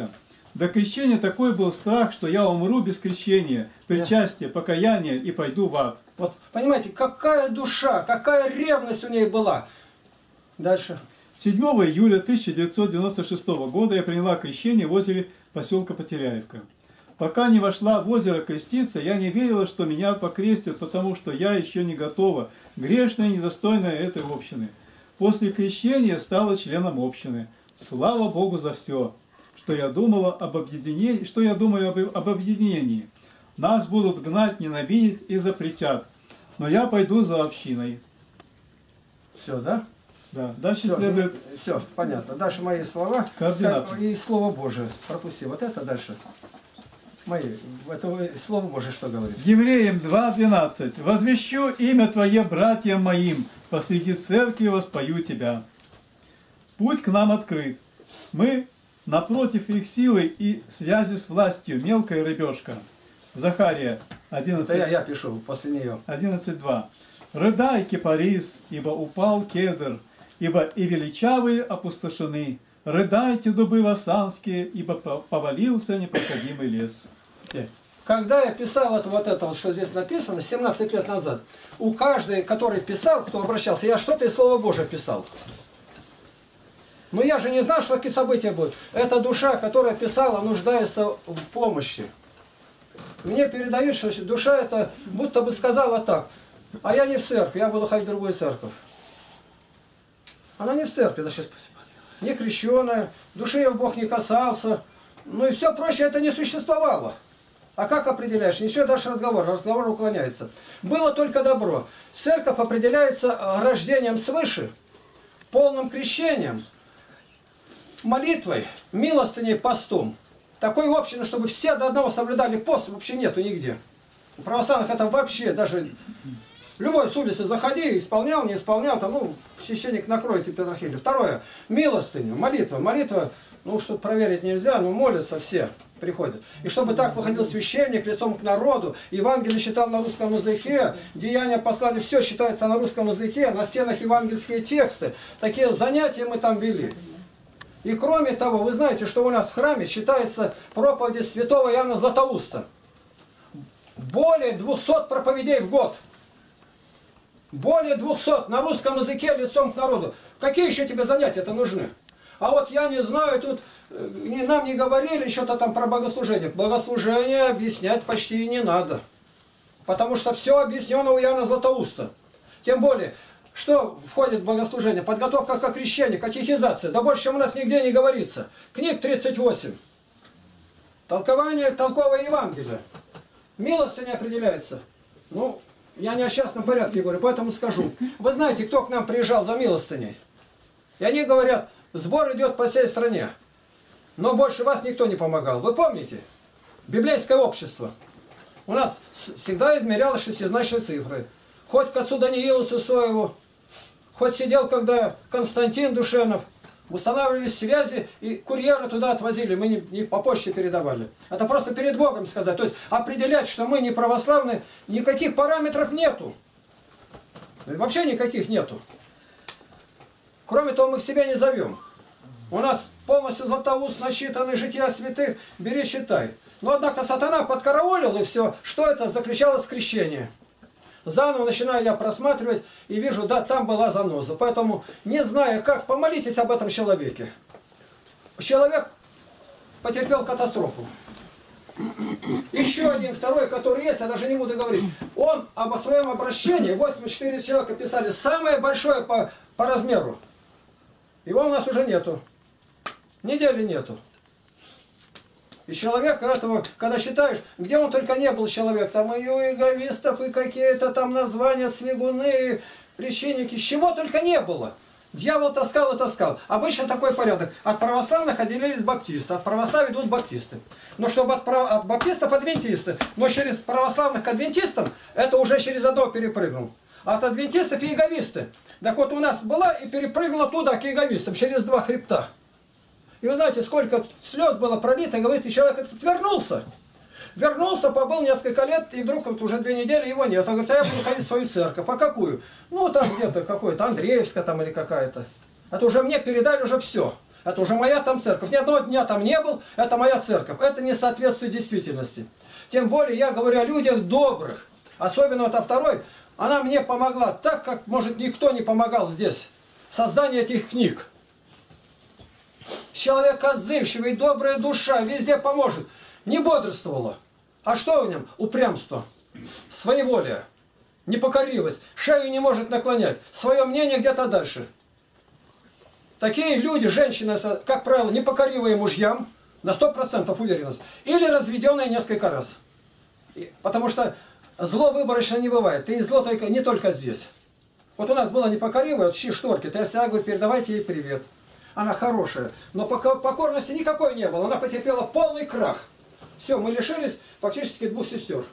До крещения такой был страх, что я умру без крещения, причастия, покаяния и пойду в ад.
Вот, понимаете, какая душа, какая ревность у ней была. Дальше.
7 июля 1996 года я приняла крещение в озере поселка Потеряевка. Пока не вошла в озеро креститься, я не верила, что меня покрестят, потому что я еще не готова, грешная и недостойная этой общины. После крещения стала членом общины. Слава Богу за все, что я думала об объединении, что я думаю об объединении. Нас будут гнать, ненавидеть и запретят, но я пойду за общиной.
Все, да?
Да. Дальше
Все,
следует
все, понятно. Дальше мои слова
координаты.
и Слово Божие. Пропусти. Вот это дальше. Мои. Это Слово Божие что говорит?
Евреям 2:12. «Возвещу имя Твое братьям моим, посреди церкви воспою Тебя». Путь к нам открыт. Мы напротив их силы и связи с властью, мелкая рыбешка. Захария
Это
11.
я пишу после нее.
11.2. «Рыдай, кипарис, ибо упал кедр, ибо и величавые опустошены. Рыдайте, дубы вассанские, ибо повалился непроходимый лес».
Когда я писал это, вот что здесь написано, 17 лет назад, у каждого, который писал, кто обращался, я что-то из Слова Божия писал. Но я же не знал, что такие события будут. Эта душа, которая писала, нуждается в помощи. Мне передают, что душа это будто бы сказала так: а я не в церкви, я буду ходить в другую церковь. Она не в церкви, значит, не крещеная, души ее Бог не касался. Ну и все прочее это не существовало. А как определяешь? Ничего, дальше разговор уклоняется. Было только добро. Церковь определяется рождением свыше, полным крещением, молитвой, милостыней, постом. Такой общины, чтобы все до одного соблюдали пост, вообще нету нигде. У православных это вообще даже... Любой с улицы заходи, исполнял, не исполнял, там, ну, священник накроет и петрохилию. Второе, милостыня, молитва. Молитва, ну, что проверить нельзя, но молятся все, приходят. И чтобы так выходил священник лицом к народу, Евангелие читал на русском языке, деяния послания, все считается на русском языке, на стенах евангельские тексты. Такие занятия мы там вели. И кроме того, вы знаете, что у нас в храме считается проповеди святого Иоанна Златоуста. Более 200 проповедей в год. Более 200 на русском языке лицом к народу. Какие еще тебе занятия-то нужны? А вот я не знаю, тут нам не говорили что-то там про богослужение. Богослужение объяснять почти и не надо. Потому что все объяснено у Иоанна Златоуста. Тем более, что входит в богослужение? Подготовка к крещению, катехизация. Да больше, чем у нас нигде не говорится. Книг 38. Толкование толковое Евангелие. Милостыня определяется. Ну, я не о частном порядке говорю, поэтому скажу. Вы знаете, кто к нам приезжал за милостыней? И они говорят, сбор идет по всей стране. Но больше вас никто не помогал. Вы помните? Библейское общество. У нас всегда измерялось шестизначные цифры. Хоть к отцу Даниилу Сысоеву, хоть сидел, когда Константин Душенов, устанавливались связи, и курьеры туда отвозили, мы не по почте передавали. Это просто перед Богом сказать. То есть определять, что мы не православные, никаких параметров нету. Вообще никаких нету. Кроме того, мы к себе не зовем. У нас полностью Златоуст насчитаны, жития святых, бери, читай. Но однако сатана подкараулил, и все. Что это? Заключалось крещение. Заново начинаю я просматривать и вижу, да, там была заноза. Поэтому, не зная как, помолитесь об этом человеке. Человек потерпел катастрофу. Еще один, второй, который есть, я даже не буду говорить. Он об своем обращении, 84 человека писали, самое большое по размеру. Его у нас уже нету. Недели нету. И человека этого, когда считаешь, где он только не был человек, там и у иеговистов, и какие-то там названия, свигуны, причинники, чего только не было. Дьявол таскал и таскал. Обычно такой порядок. От православных отделились баптисты, от православия идут баптисты. Но чтобы от баптистов адвентисты, но через православных к адвентистам, это уже через одно перепрыгнул. От адвентистов иеговисты. Так вот у нас была и перепрыгнула туда к иеговистам, через два хребта. И вы знаете, сколько слез было пролито, говорит, и человек этот вернулся. Вернулся, побыл несколько лет, и вдруг вот уже 2 недели его нет. Он говорит, а я буду ходить в свою церковь. А какую? Ну, там где-то какое-то, Андреевская там или какая-то. Это уже мне передали уже все. Это уже моя там церковь. Ни одного дня там не был, это моя церковь. Это не соответствует действительности. Тем более я говорю о людях добрых. Особенно вот о второй. Она мне помогла так, как, может, никто не помогал здесь. Создание этих книг. Человек отзывчивый, добрая душа, везде поможет. Не бодрствовала. А что в нем? Упрямство. Своеволие. Непокоривость. Шею не может наклонять. Свое мнение где-то дальше. Такие люди, женщины, как правило, непокоривые мужьям, на 100% уверенность. Или разведенные несколько раз. Потому что зло выборочно не бывает. И зло только, не только здесь. Вот у нас была непокоривая, вот шторки, я всегда говорю, передавайте ей привет. Она хорошая. Но покорности никакой не было. Она потерпела полный крах. Все, мы лишились фактически 2 сестер.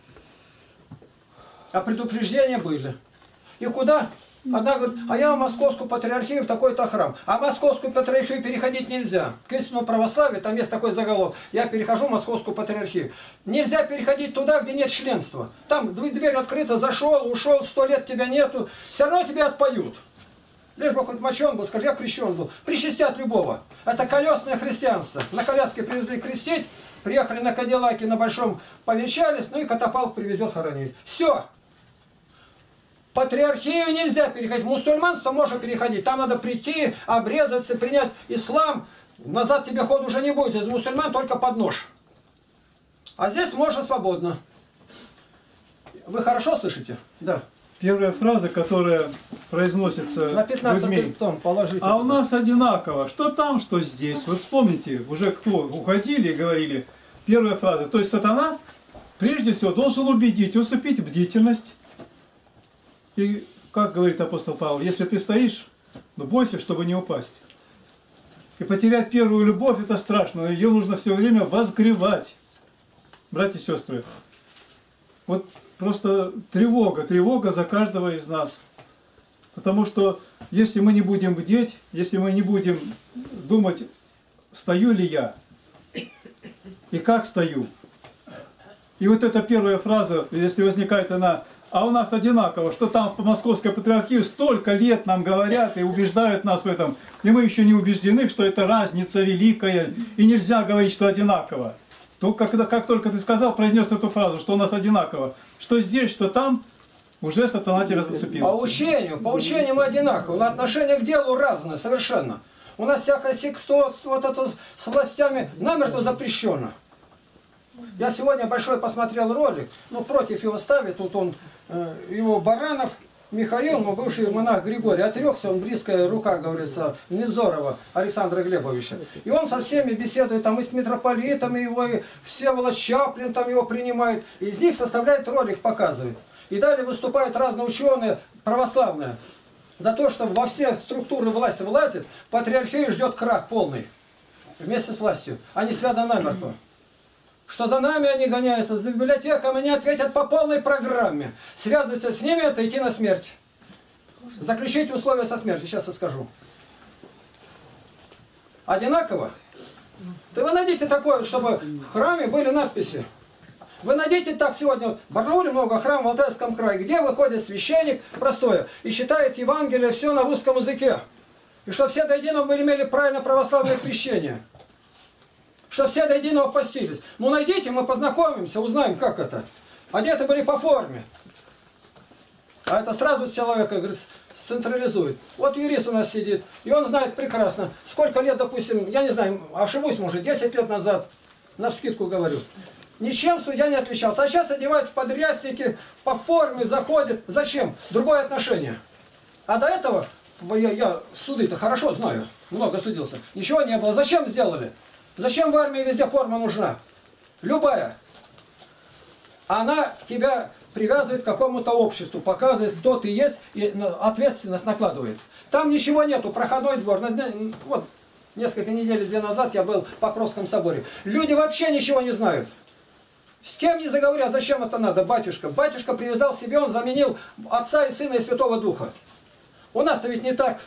А предупреждения были. И куда? Одна говорит, а я в Московскую патриархию в такой-то храм. А в Московскую патриархию переходить нельзя. К истинному православию, там есть такой заголовок. Я перехожу в Московскую патриархию. Нельзя переходить туда, где нет членства. Там дверь открыта, зашел, ушел, 100 лет тебя нету. Все равно тебя отпоют. Лишь бы хоть мочен был, скажи, я крещен был. Причастят любого. Это колесное христианство. На коляске привезли крестить, приехали на Кадиллаке на большом, повенчались, ну и катафалк привезет хоронить. Все. Патриархию нельзя переходить. Мусульманство можно переходить. Там надо прийти, обрезаться, принять ислам. Назад тебе хода уже не будет. Из мусульман только под нож. А здесь можно свободно. Вы хорошо слышите? Да.
Первая фраза, которая произносится
на 15
людьми.
том положите.
А у нас одинаково. Что там, что здесь. Вот вспомните, уже кто уходили и говорили. Первая фраза. То есть сатана, прежде всего, должен убедить, усыпить бдительность. И, как говорит апостол Павел, если ты стоишь, ну бойся, чтобы не упасть. И потерять первую любовь, это страшно. Ее нужно все время возгревать. Братья и сестры, вот просто тревога за каждого из нас. Потому что если мы не будем бдеть, если мы не будем думать, стою ли я, и как стою. И вот эта первая фраза, если возникает она, а у нас одинаково, что там по Московской патриархии столько лет нам говорят и убеждают нас в этом, и мы еще не убеждены, что это разница великая, и нельзя говорить, что одинаково. То, как только ты сказал, произнес эту фразу, что у нас одинаково, что здесь, что там, уже сатана тебя зацепил.
По учению мы одинаковы, но отношение к делу разное совершенно. У нас всякое сектотство, вот это с властями намертво запрещено. Я сегодня большой посмотрел ролик, ну против его ставит, тут он, его Баранов, Михаил, ну, бывший монах Григорий, отрекся, он близкая рука, говорится, Невзорова Александра Глебовича. И он со всеми беседует, там и с митрополитами его, и Всеволод Чаплин там его принимает, и из них составляет ролик, показывает. И далее выступают разные ученые православные за то, что во все структуры власти влазит, патриархию ждет крах полный вместе с властью. Они связаны намертво. Что за нами они гоняются, за библиотеками они ответят по полной программе. Связываться с ними, это идти на смерть. Заключить условия со смертью, сейчас я скажу. Одинаково? Да вы найдите такое, чтобы в храме были надписи. Вы найдите так сегодня, в Барнауле много храмов в Алтайском крае, где выходит священник простое и читает Евангелие все на русском языке. И чтобы все до единого мы имели правильно православное крещение. Чтобы все до единого постились. Ну найдите, мы познакомимся, узнаем, как это. Одеты были по форме. А это сразу человека, говорит, централизует. Вот юрист у нас сидит, и он знает прекрасно, сколько лет, допустим, я не знаю, ошибусь, может, 10 лет назад, навскидку говорю, ничем судья не отличался. А сейчас одевают в подрясники, по форме заходит. Зачем? Другое отношение. А до этого, я суды-то хорошо знаю, много судился, ничего не было. Зачем сделали? Зачем в армии везде форма нужна? Любая. Она тебя привязывает к какому-то обществу, показывает, кто ты есть, и ответственность накладывает. Там ничего нету, проходной двор. Вот, несколько недель, 2 назад я был в Покровском соборе. Люди вообще ничего не знают. С кем не заговорят, зачем это надо, батюшка? Батюшка привязал себе, он заменил Отца и Сына и Святого Духа. У нас-то ведь не так.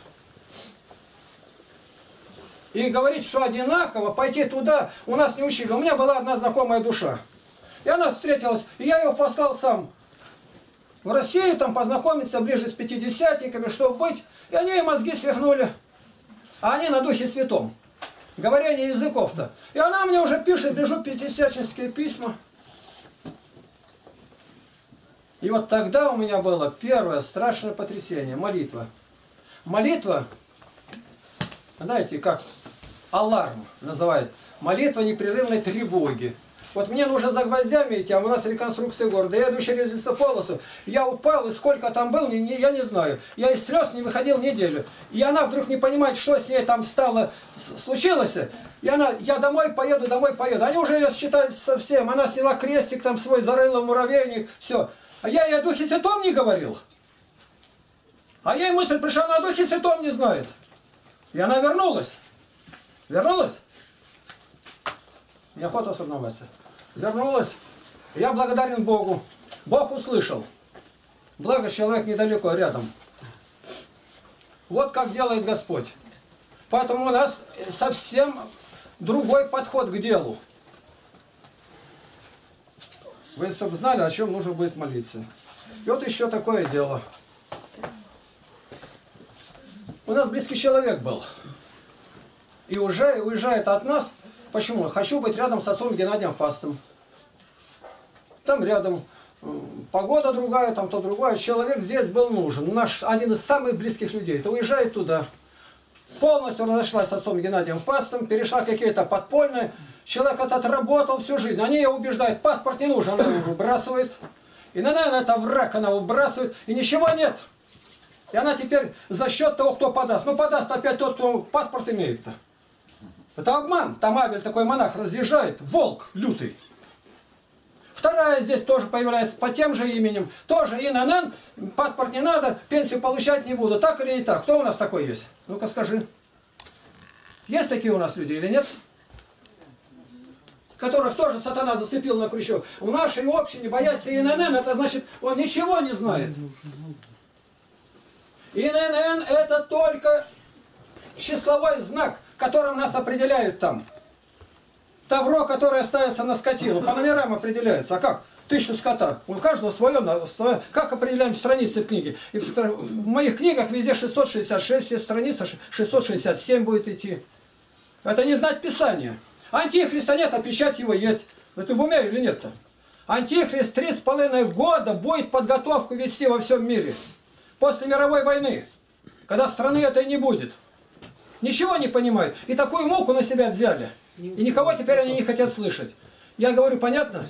И говорить, что одинаково, пойти туда, у нас не учили. У меня была одна знакомая душа. И она встретилась, и я ее послал сам в Россию, там познакомиться ближе с пятидесятниками, чтобы быть. И они ей мозги свихнули. А они на Духе Святом. Говорение языков-то. И она мне уже пишет, лежу пятидесятнические письма. И вот тогда у меня было первое страшное потрясение. Молитва. Молитва, знаете, как аларм называют. Молитва непрерывной тревоги. Вот мне нужно за гвоздями идти, а у нас реконструкция города. Я иду через лесополосу, я упал, и сколько там был, я не знаю. Я из слез не выходил неделю. И она вдруг не понимает, что с ней там стало, случилось. И она, я домой поеду. Они уже ее считают совсем. Она сняла крестик там свой, зарыла в муравейник, все. А я ей о Духе Святом не говорил. А ей мысль пришла, она о Духе Святом не знает. И она вернулась. Вернулась? Неохота соревноваться. Вернулась. Я благодарен Богу. Бог услышал. Благо, человек недалеко, рядом. Вот как делает Господь. Поэтому у нас совсем другой подход к делу. Вы чтобы знали, о чем нужно будет молиться. И вот еще такое дело. У нас близкий человек был. И уже уезжает от нас. Почему? Хочу быть рядом с отцом Геннадием Фастом. Там рядом погода другая, там то другое. Человек здесь был нужен. Наш один из самых близких людей. То уезжает туда. Полностью разошлась с отцом Геннадием Фастом. Перешла какие-то подпольные. Человек этот отработал всю жизнь. Они ее убеждают, паспорт не нужен. Она его выбрасывает. И, наверное, это враг, она выбрасывает. И ничего нет. И она теперь за счет того, кто подаст. Ну, подаст опять тот, кто паспорт имеет-то. Это обман. Там Авель, такой монах, разъезжает. Волк лютый. Вторая здесь тоже появляется по тем же именем. Тоже ИНН, паспорт не надо, пенсию получать не буду. Так или не так? Кто у нас такой есть? Ну-ка скажи. Есть такие у нас люди или нет? Которых тоже сатана зацепил на крючок. В нашей общине боятся ИНН, это значит, он ничего не знает. ИНН это только числовой знак, которым нас определяют там. Тавро, которое ставится на скотину, по номерам определяется. А как? 1000 скота. У каждого свое. Как определяем страницы в книге? И в моих книгах везде 666, все страницы 667 будет идти. Это не знать Писания. Антихриста нет, а печать его есть. Это в уме или нет-то? Антихрист 3,5 года будет подготовку вести во всем мире. После мировой войны. Когда страны этой не будет. Ничего не понимают. И такую муку на себя взяли. И никого теперь они не хотят слышать. Я говорю, понятно?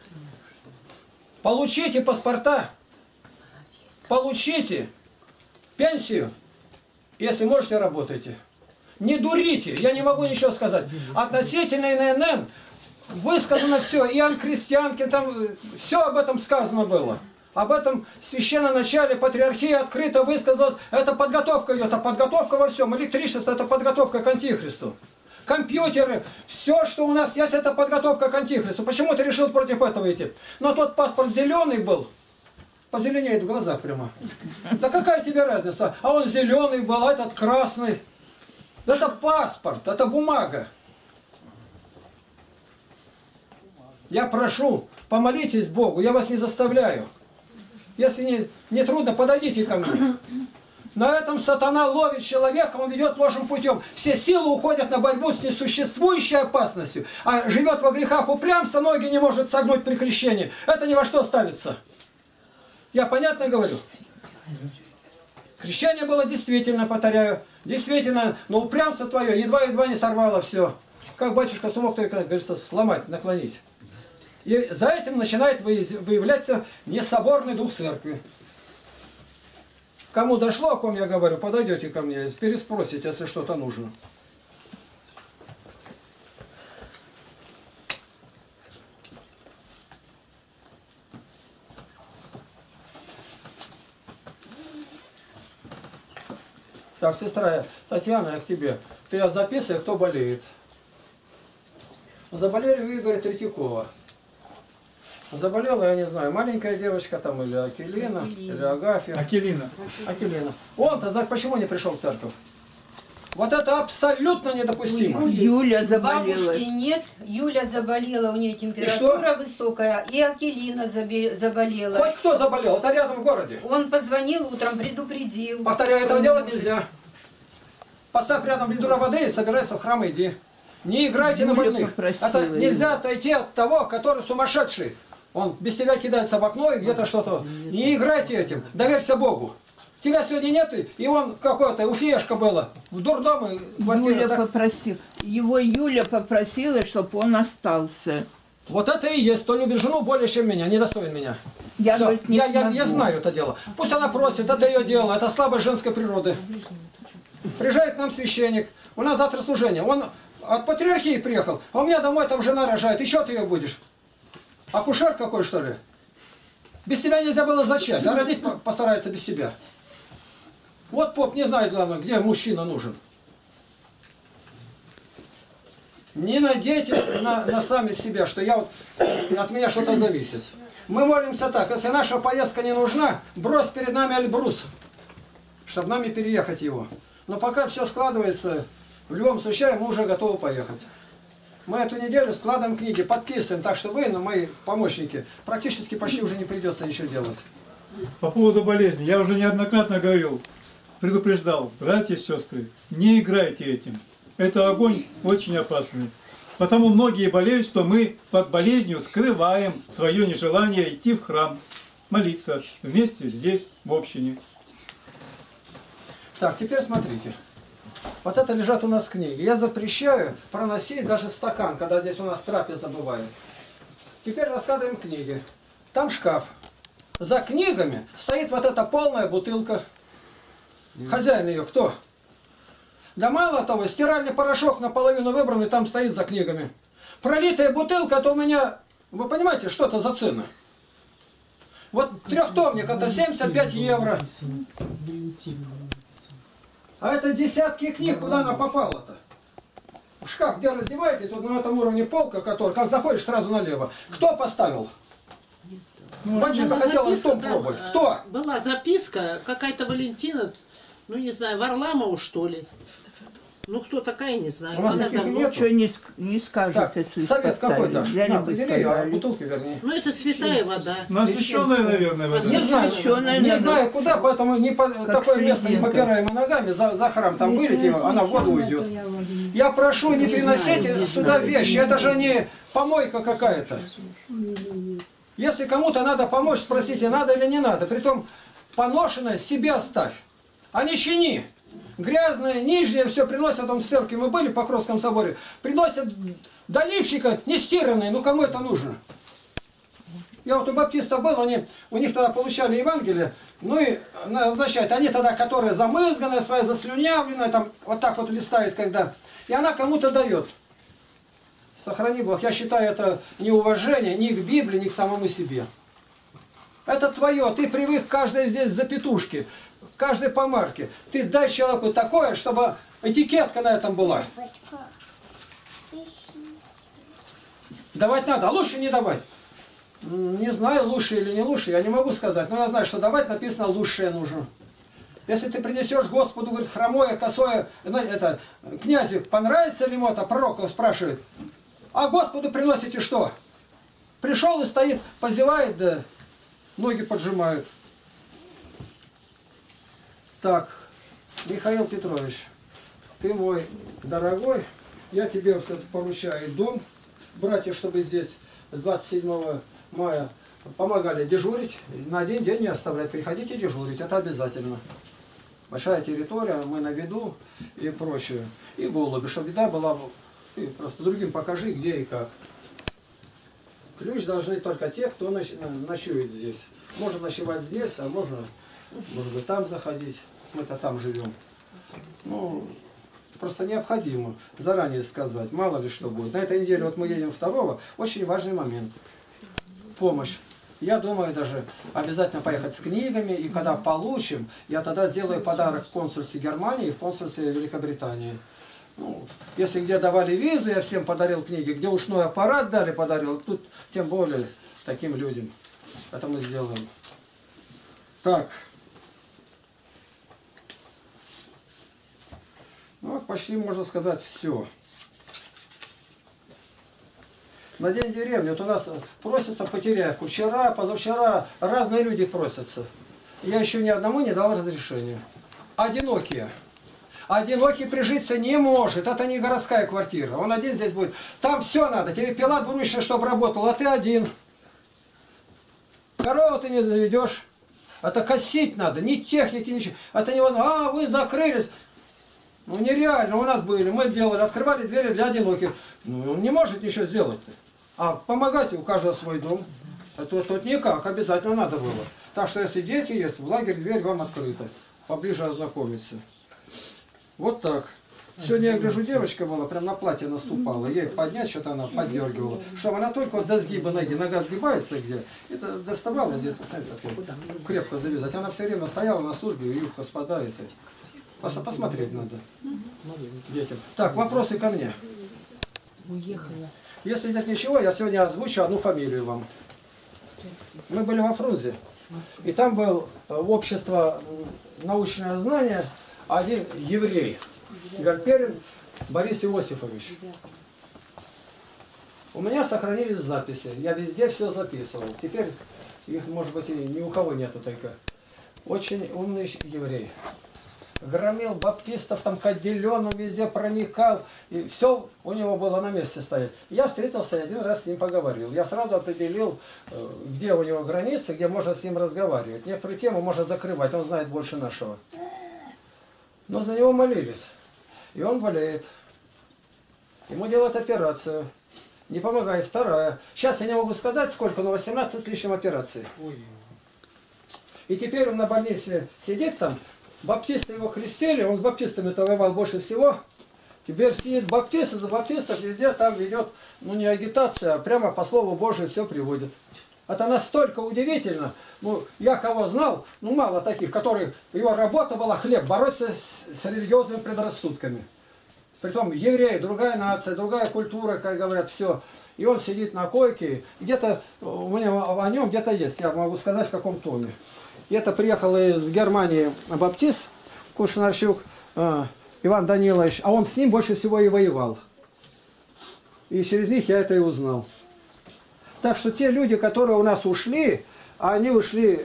Получите паспорта. Получите пенсию. Если можете, работайте. Не дурите. Я не могу ничего сказать. Относительно ИНН высказано все. И Ан-Крестьянке там все об этом сказано было. Об этом священноначале патриархии открыто высказалось. Это подготовка идет. А подготовка во всем. Электричество это подготовка к антихристу. Компьютеры, все, что у нас есть, это подготовка к антихристу. Почему ты решил против этого идти? Но тот паспорт зеленый был. Позеленеет в глазах прямо. Да какая тебе разница? А он зеленый был, а этот красный. Это паспорт, это бумага. Я прошу, помолитесь Богу, я вас не заставляю. Если не трудно, подойдите ко мне. На этом сатана ловит человека, он ведет ложным путем. Все силы уходят на борьбу с несуществующей опасностью. А живет во грехах упрямства, ноги не может согнуть при крещении. Это ни во что ставится. Я понятно говорю? Крещение было действительно, повторяю, действительно, но упрямство твое едва-едва не сорвало все. Как батюшка смог только, говорится, сломать, наклонить. И за этим начинает выявляться несоборный дух церкви. Кому дошло, о ком я говорю, подойдете ко мне, переспросите, если что-то нужно. Так, сестра Татьяна, я к тебе. Ты записывай, кто болеет. Заболели у Игоря Третьякова. Заболела, я не знаю, маленькая девочка там, или Акелина, или Агафья.
Акелина.
Акелина. Он-то почему не пришел в церковь? Вот это абсолютно недопустимо.
Юля заболела. Бабушки нет, Юля заболела, у нее температура высокая, и Акелина заболела.
Хоть кто заболел, это рядом в городе.
Он позвонил утром, предупредил.
Повторяю, этого делать нельзя. поставь рядом ведро воды и собирайся в храм и иди. Не играйте на больных. Это нельзя отойти от того, который сумасшедший. Он без тебя кидается в окно и где-то что-то. Не играйте этим. Доверься Богу. Тебя сегодня нет, и он какой-то, уфешка была. В дурдоме
Юля его Юля попросила, чтобы он остался.
Вот это и есть. Кто любит жену более, чем меня, недостоин меня.
Я,
Всё.
говорит,
Я знаю это дело. Пусть она просит, это ее дело. Это слабость женской природы. Приезжает к нам священник. У нас завтра служение. Он от патриархии приехал. А у меня домой там жена рожает. Еще ты ее будешь. Акушер какой, что ли? Без тебя нельзя было зачать. А родить постарается без тебя. Вот поп не знает, главное, где мужчина нужен. Не надейтесь на сами себя, что от меня что-то зависит. Мы молимся так, если наша поездка не нужна, брось перед нами Эльбрус, чтобы нами переехать его. Но пока все складывается, в любом случае мы уже готовы поехать. Мы эту неделю складываем книги, подписываем, так что вы, мои помощники, практически почти уже не придется ничего делать.
По поводу болезни, я уже неоднократно говорил, предупреждал, братья и сестры, не играйте этим. Это огонь очень опасный. Потому многие болеют, что мы под болезнью скрываем свое нежелание идти в храм, молиться вместе здесь, в общине.
Так, теперь смотрите. Вот это лежат у нас книги. Я запрещаю проносить даже стакан, когда здесь у нас трапеза бывает. Теперь раскладываем книги. Там шкаф. За книгами стоит вот эта полная бутылка. Хозяин ее кто? Да мало того, стиральный порошок наполовину выбранный там стоит за книгами. Пролитая бутылка, то у меня, вы понимаете, что это за цена? Вот трехтомник, это 75 евро. А это десятки книг, куда она попала-то? В шкаф, где раздеваетесь, вот на этом уровне полка, который, как заходишь, сразу налево. Кто поставил? Батюшка хотел альтом пробовать. Кто?
Была записка, какая-то Валентина, ну не знаю, Варламова что ли. Ну кто такая, не знаю.
У нас
Она
таких
давно-
нет.
Ничего не скажет,
Так,
если
совет какой дашь?
взяли
На,
бы
подели ее, а
сказали.
бутылки верни.
Ну это святая вода.
Насыщенная, наверное, вода.
Не знаю,
Освященная,
не
наверное,
знаю куда, поэтому не по, такое место не
слезинка.
попираемо ногами, за храм там вылетит, она в воду уйдет. Я прошу, не приносите сюда вещи, это же не помойка какая-то. Если кому-то надо помочь, спросите, надо или не надо. Притом поношенное себе оставь, а не чини. Грязное, нижнее все приносят, там в церкви мы были по Покровском соборе, приносят доливщика нестиранное, ну кому это нужно? Я вот у баптистов был, у них тогда получали Евангелие, ну и назначают, они тогда, которые замызганные, свои заслюнявленные, там вот так вот листают, когда, и она кому-то дает. Сохрани Бог, я считаю это неуважение ни к Библии, ни к самому себе. Это твое, ты привык каждой здесь запятушки, каждой помарке. Ты дай человеку такое, чтобы этикетка на этом была. Давать надо, а лучше не давать. Не знаю, лучше или не лучше, я не могу сказать, но я знаю, что давать написано лучшее нужно. Если ты принесешь Господу, говорит, хромое, косое, это, князю понравится ли ему это, пророк спрашивает. А Господу приносите что? Пришел и стоит, позевает, да ноги поджимают. Так, Михаил Петрович, ты мой дорогой, я тебе все поручаю дом. Братья, чтобы здесь с 27 мая помогали дежурить, на один день не оставлять, приходите дежурить, это обязательно. Большая территория, мы на виду и прочее. И голуби, чтобы еда была, ты просто другим покажи, где и как. Ключ должны только те, кто ночует здесь. Можно ночевать здесь, а можно, может быть, там заходить. Мы-то там живем. Ну, просто необходимо заранее сказать, мало ли что будет. На этой неделе вот мы едем 2-го, очень важный момент. Помощь. Я думаю даже обязательно поехать с книгами, и когда получим, я тогда сделаю подарок в консульстве Германии и в консульстве Великобритании. Ну, если где давали визу, я всем подарил книги, где ушной аппарат дали, подарил, тут тем более таким людям. Это мы сделаем. Так. Ну, вот почти можно сказать все. На день деревни, вот у нас просятся по Теряевку. Вчера, позавчера разные люди просятся. Я еще ни одному не дал разрешения. Одинокие. Одинокий прижиться не может. Это не городская квартира. Он один здесь будет. Там все надо. Тебе пила двуручная, чтобы работал, а ты один. Корову ты не заведешь. Это косить надо. Ни техники, ничего. Это невозможно. А, вы закрылись. Ну нереально. У нас были. Мы делали, открывали двери для одиноких. Ну, он не может ничего сделать-то. А помогать у каждого свой дом. А тут никак. Обязательно надо было. Так что если дети есть, в лагерь дверь вам открыта. Поближе ознакомиться. Вот так. Сегодня я гляжу, девочка была, прям на платье наступала. Ей поднять, что-то она поддергивала. Чтобы она только вот до сгиба ноги, нога сгибается где. Это доставала здесь, крепко завязать. Она все время стояла на службе, и юбка спадает. Посмотреть надо детям. Так, вопросы ко мне.
Уехала.
Если нет ничего, я сегодня озвучу одну фамилию вам. Мы были во Фрунзе. И там был общество научное знание, один еврей. Гальперин Борис Иосифович. У меня сохранились записи. Я везде все записывал. Теперь их, может быть, и ни у кого нету только. Очень умный еврей. Громил баптистов, там к отделенным везде проникал. И все у него было на месте стоять. Я встретился и один раз с ним поговорил. Я сразу определил, где у него границы, где можно с ним разговаривать. Некоторые темы можно закрывать, он знает больше нашего. Но за него молились. И он болеет. Ему делают операцию. Не помогает. Вторая. Сейчас я не могу сказать сколько, но 18 с лишним операций. И теперь он на больнице сидит там. Баптисты его крестили, он с баптистами-то воевал больше всего. Теперь сидит баптист, за баптистов везде там ведет, ну не агитация, а прямо по Слову Божию все приводит. Это настолько удивительно. Ну, я кого знал, ну мало таких, которые, его работа была хлеб, бороться с религиозными предрассудками. Притом евреи, другая нация, другая культура, как говорят, все. И он сидит на койке, где-то у меня о нем где-то есть, я могу сказать в каком томе. И это приехал из Германии баптист Кушнарчук, Иван Данилович, а он с ним больше всего и воевал. И через них я это и узнал. Так что те люди, которые у нас ушли, они ушли,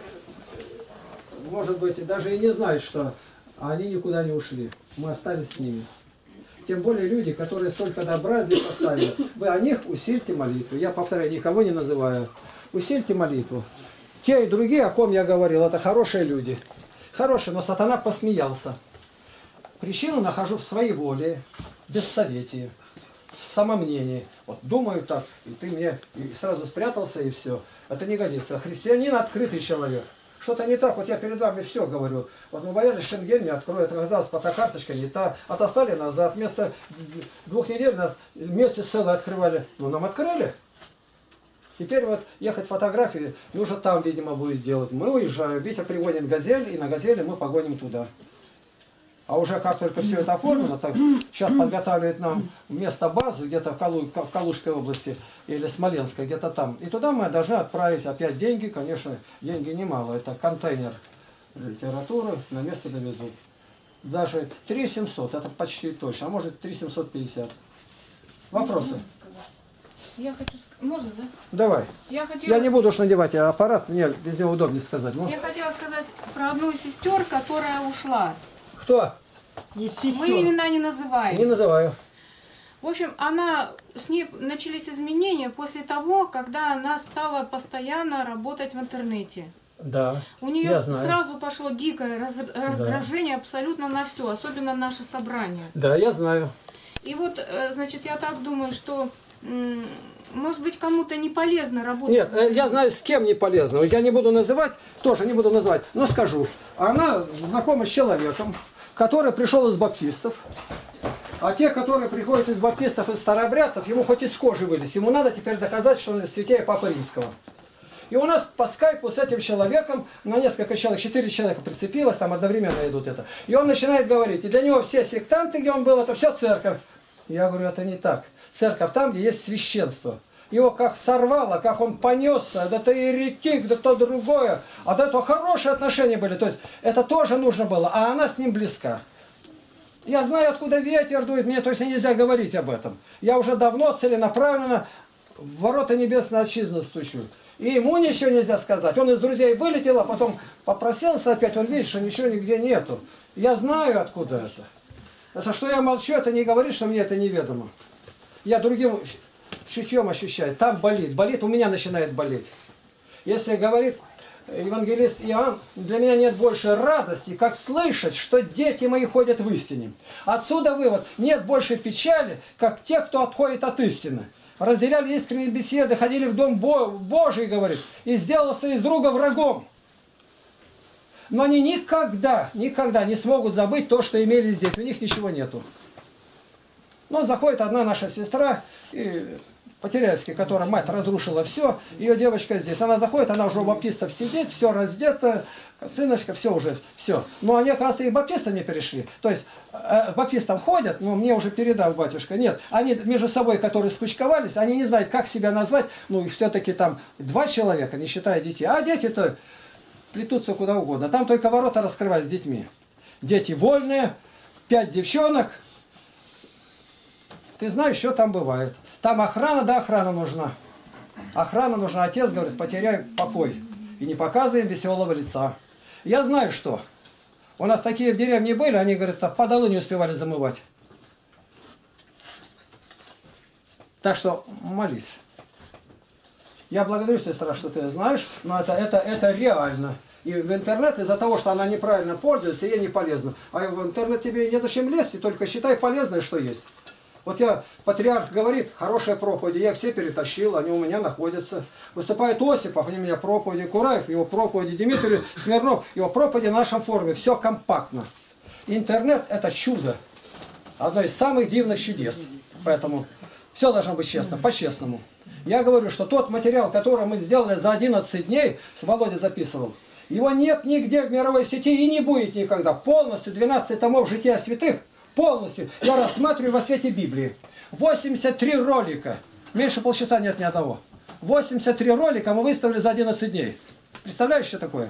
может быть, даже и не знают, что они никуда не ушли. Мы остались с ними. Тем более люди, которые столько добра здесь поставили. Вы о них усильте молитву. Я повторяю, никого не называю. Усильте молитву. Те и другие, о ком я говорил, это хорошие люди. Хорошие, но сатана посмеялся. Причину нахожу в своей воле, бессоветии, самомнении. Вот думаю так, и ты мне и сразу спрятался, и все. Это не годится. Христианин открытый человек. Что-то не так, вот я перед вами все говорю. Вот мы боялись, Шенген не откроет, оказалось, фотокарточка не та. Отослали назад, вместо 2 недель нас месяц целый открывали. Ну, нам открыли. Теперь вот ехать фотографии, нужно там, видимо, будет делать. Мы уезжаем, Витя приводит «Газель», и на «Газели» мы погоним туда. А уже как только все это оформлено, так сейчас подготавливают нам место базы где-то в Калужской области или Смоленской, где-то там. И туда мы должны отправить опять деньги, конечно, деньги немало. Это контейнер литературы, на место довезут. Даже 3700, это почти точно, а может 3750. Вопросы?
Я хочу... Можно, да?
Давай. Я не буду уж надевать аппарат, мне без него удобнее сказать. Ну.
Я хотела сказать про одну из сестер, которая ушла.
Кто?
Не сестер.
Мы имена не называем.
Не называю.
В общем, с ней начались изменения после того, когда она стала постоянно работать в интернете.
Да.
У нее сразу пошло дикое раздражение абсолютно на все, особенно наше собрание.
Да, я знаю.
И вот, значит, я так думаю, что... Может быть, кому-то не полезно работать?
Нет, я знаю, с кем не полезно. Я не буду называть, тоже не буду называть, но скажу. Она знакома с человеком, который пришел из баптистов. А те, которые приходят из баптистов, из старообрядцев, ему хоть из кожи вылез. Ему надо теперь доказать, что он святее Папы Римского. И у нас по скайпу с этим человеком, на несколько человек, 4 человека прицепилось, там одновременно идут это. И он начинает говорить. И для него все сектанты, где он был, это все церковь. Я говорю, это не так. Церковь там, где есть священство. Его как сорвало, как он понесся, да то еретик, да то другое. А до этого хорошие отношения были. То есть это тоже нужно было, а она с ним близка. Я знаю, откуда ветер дует, мне точно нельзя говорить об этом. Я уже давно целенаправленно в ворота небесной отчизны стучу. И ему ничего нельзя сказать. Он из друзей вылетел, а потом попросился опять, он видит, что ничего нигде нету. Я знаю, откуда это. Это что я молчу, это не говорит, что мне это неведомо. Я другим чутьем ощущаю. Там болит. Болит, у меня начинает болеть. Если говорит евангелист Иоанн, для меня нет больше радости, как слышать, что дети мои ходят в истине. Отсюда вывод. Нет больше печали, как те, кто отходит от истины. Разделяли искренние беседы, ходили в Дом Божий, говорит, и сделался из друга врагом. Но они никогда не смогут забыть то, что имели здесь. У них ничего нету. Но заходит одна наша сестра, Потеряевский, которая мать разрушила все, ее девочка здесь. Она заходит, она уже у баптистов сидит, все раздето, сыночка, все уже, все. Но они, оказывается, и к баптистам не перешли. То есть, к баптистам ходят, но мне уже передал батюшка. Нет, они между собой, которые скучковались, они не знают, как себя назвать. Ну, все-таки там 2 человека, не считая детей. А дети-то плетутся куда угодно. Там только ворота раскрывать с детьми. Дети вольные, 5 девчонок. Ты знаешь, что там бывает. Там охрана, да, охрана нужна. Охрана нужна. Отец говорит, потеряй покой. И не показываем веселого лица. Я знаю, что. У нас такие в деревне были, они, говорят, подолы не успевали замывать. Так что молись. Я благодарю, сестра, что ты знаешь, но это реально. И в интернет из-за того, что она неправильно пользуется, ей не полезно. А в интернет тебе незачем лезть, и только считай полезное, что есть. Вот патриарх говорит, хорошие проповеди, я их все перетащил, они у меня находятся. Выступает Осипов, они у меня проповеди, Кураев, его проповеди, Дмитрий Смирнов, его проповеди в нашем форуме. Все компактно. Интернет – это чудо. Одно из самых дивных чудес. Поэтому все должно быть честно, по-честному. Я говорю, что тот материал, который мы сделали за 11 дней, Володя записывал, его нет нигде в мировой сети и не будет никогда. Полностью 12 томов «Жития святых» полностью я рассматриваю во свете Библии. 83 ролика. Меньше полчаса нет ни одного. 83 ролика мы выставили за 11 дней. Представляешь, что такое?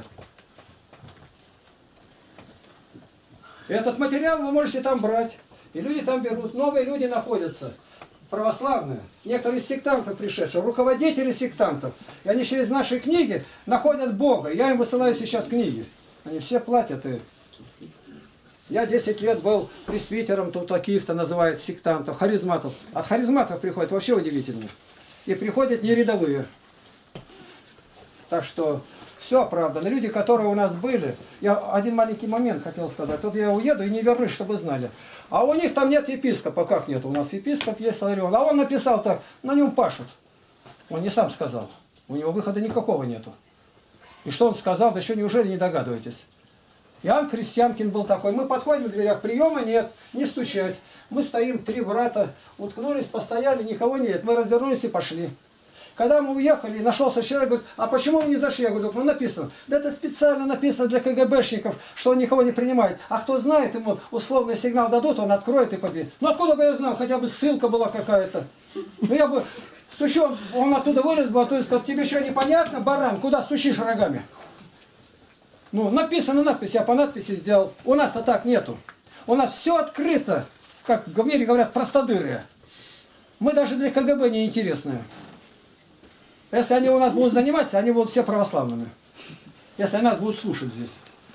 Этот материал вы можете там брать. И люди там берут. Новые люди находятся. Православные. Некоторые сектантов пришедшие. Руководители сектантов. И они через наши книги находят Бога. Я им высылаю сейчас книги. Они все платят. Я 10 лет был пресвитером, тут таких-то называют сектантов, харизматов. От харизматов приходят вообще удивительно. И приходят не рядовые. Так что все оправдано. Люди, которые у нас были, я один маленький момент хотел сказать. Тут я уеду и не вернусь, чтобы знали. А у них там нет епископа. Как нет? У нас епископ есть, Ларион. А он написал так, на нем пашут. Он не сам сказал. У него выхода никакого нету. И что он сказал, да еще неужели не догадываетесь? Иоанн Крестьянкин был такой. Мы подходим в дверях, приема нет, не стучать. Мы стоим, 3 брата, уткнулись, постояли, никого нет. Мы развернулись и пошли. Когда мы уехали, нашелся человек, говорит, а почему вы не зашли? Я говорю, ну написано. Да это специально написано для КГБшников, что он никого не принимает. А кто знает, ему условный сигнал дадут, он откроет и победит. Ну откуда бы я знал, хотя бы ссылка была какая-то. Ну я бы стучу, он оттуда вылез бы, а то сказал, тебе что, непонятно, баран, куда стучишь рогами? Ну, написано надпись, я по надписи сделал. У нас-то так нету. У нас все открыто, как в мире говорят, простодырые. Мы даже для КГБ не интересные. Если они у нас будут заниматься, они будут все православными. Если они нас будут слушать здесь.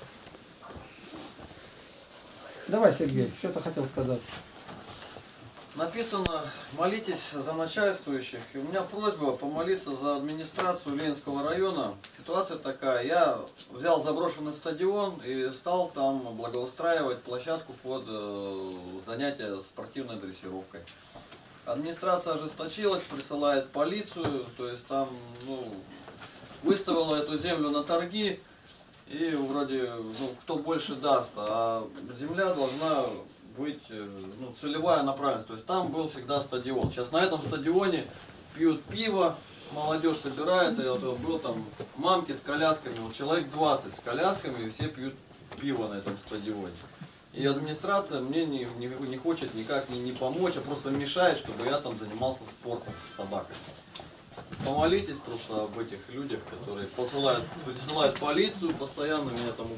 Давай, Сергей, что ты хотел сказать?
Написано, молитесь за начальствующих. И у меня просьба помолиться за администрацию Ленинского района. Ситуация такая. Я взял заброшенный стадион и стал там благоустраивать площадку под занятия спортивной дрессировкой. Администрация ожесточилась, присылает полицию, то есть там выставила эту землю на торги. И вроде, кто больше даст, а земля должна быть целевая направленность. То есть там был всегда стадион. Сейчас на этом стадионе пьют пиво, молодежь собирается. Я вот был там, мамки с колясками, вот человек 20 с колясками, и все пьют пиво на этом стадионе. И администрация мне не хочет никак не помочь, а просто мешает, чтобы я там занимался спортом с собакой. Помолитесь просто об этих людях, которые присылают полицию постоянно, меня там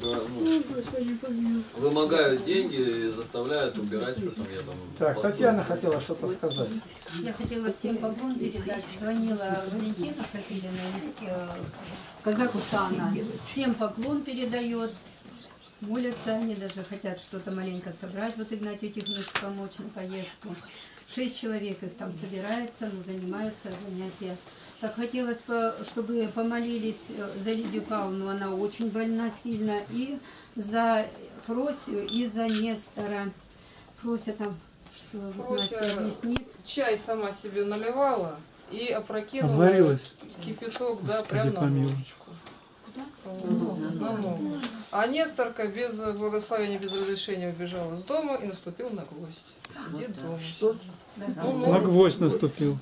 вымогают деньги и заставляют убирать, что там я там...
Так, Татьяна хотела что-то сказать.
Я хотела всем поклон передать. Звонила Валентина Капилина из Казахстана. Всем поклон передает. Молятся, они даже хотят что-то маленько собрать. Вот Игнатию Тихоновичу помочь на поездку. 6 человек их там собирается, но занимаются занятия. Так хотелось, чтобы помолились за Лидию Павловну, она очень больна сильно, и за Фросию, и за Нестора. Фрося там, что вот Настя объяснит.
Чай сама себе наливала и опрокинула
Обварилась.
кипяток, да,
Господи,
прям на
помилуй.
ножичку. На ногу. А Несторка без благословения, без разрешения убежала с дома и наступил на гвоздь. Сидит дома.
Что?
На гвоздь наступил.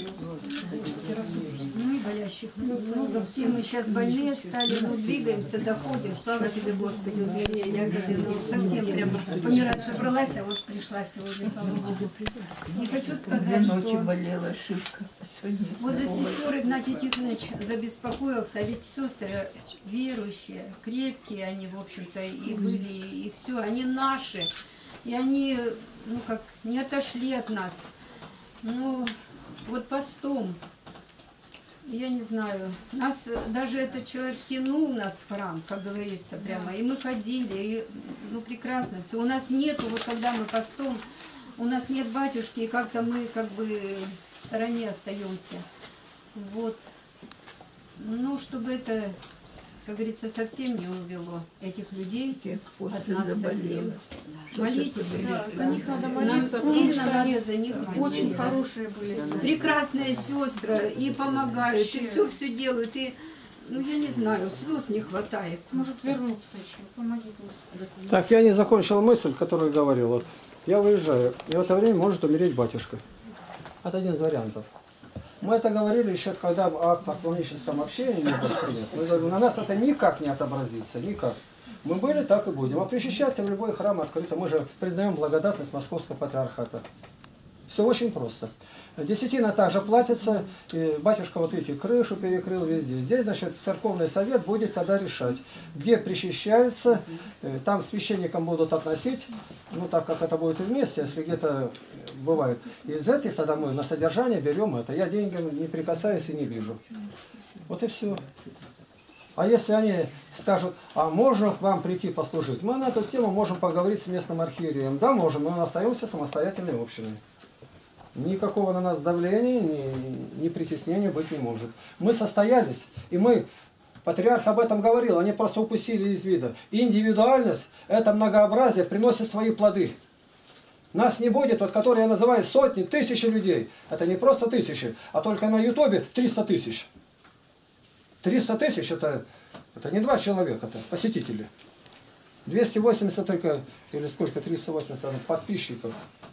Ну и болящих много. Все мы сейчас больные стали, но двигаемся, доходим. Слава тебе, Господи, убери. Я говорю, совсем прямо помирать собралась, а вот пришла сегодня, слава Богу. Не хочу сказать, что
болела шибко.
вот за сестер Игнатий Тихонович забеспокоился, а ведь сестры верующие, крепкие они, в общем-то, и были, и все, они наши. И они, ну как, не отошли от нас. Ну, вот постом, я не знаю, нас даже этот человек тянул нас в храм, как говорится, прямо, и мы ходили, и, ну, прекрасно все. У нас нету, вот когда мы постом, у нас нет батюшки, и как-то мы как бы в стороне остаемся. Вот. Ну, чтобы это, как говорится, совсем не увело этих людей от нас совсем. Молитесь,
Да, за них надо
нам
молиться.
сильно надо за них молиться.
Очень хорошие были.
Прекрасные сестры и помогают, и все делают, и, ну, я не знаю, слез не хватает.
Может вернуться еще. Помоги, Господи.
Так, я не закончил мысль, которую говорил. Вот, я выезжаю, и в это время может умереть батюшка. Это один из вариантов. Мы это говорили еще, когда акт о клоническом общении не был принят. Мы говорим, на нас это никак не отобразится, никак. Мы были, так и будем. А причащаться в любой храм открыто. Мы же признаем благодатность Московского патриархата. Все очень просто. Десятина также платится. И батюшка, вот видите, крышу перекрыл везде. Здесь, значит, церковный совет будет тогда решать, где причащаются. Там священникам будут относить, ну так как это будет вместе, если где-то бывает. Из этих тогда мы на содержание берем это. Я деньги не прикасаюсь и не вижу. Вот и все. А если они скажут, а можно к вам прийти послужить, мы на эту тему можем поговорить с местным архиереем. Да, можем, но мы остаемся самостоятельной общиной. Никакого на нас давления, ни притеснения быть не может. Мы состоялись, и мы, патриарх об этом говорил, они просто упустили из вида. Индивидуальность, это многообразие приносит свои плоды. Нас не будет, вот который я называю сотни, тысячи людей. Это не просто тысячи, а только на ютубе 300 тысяч. 300 тысяч это не 2 человека, это посетители. 280 только, или сколько, 380 подписчиков.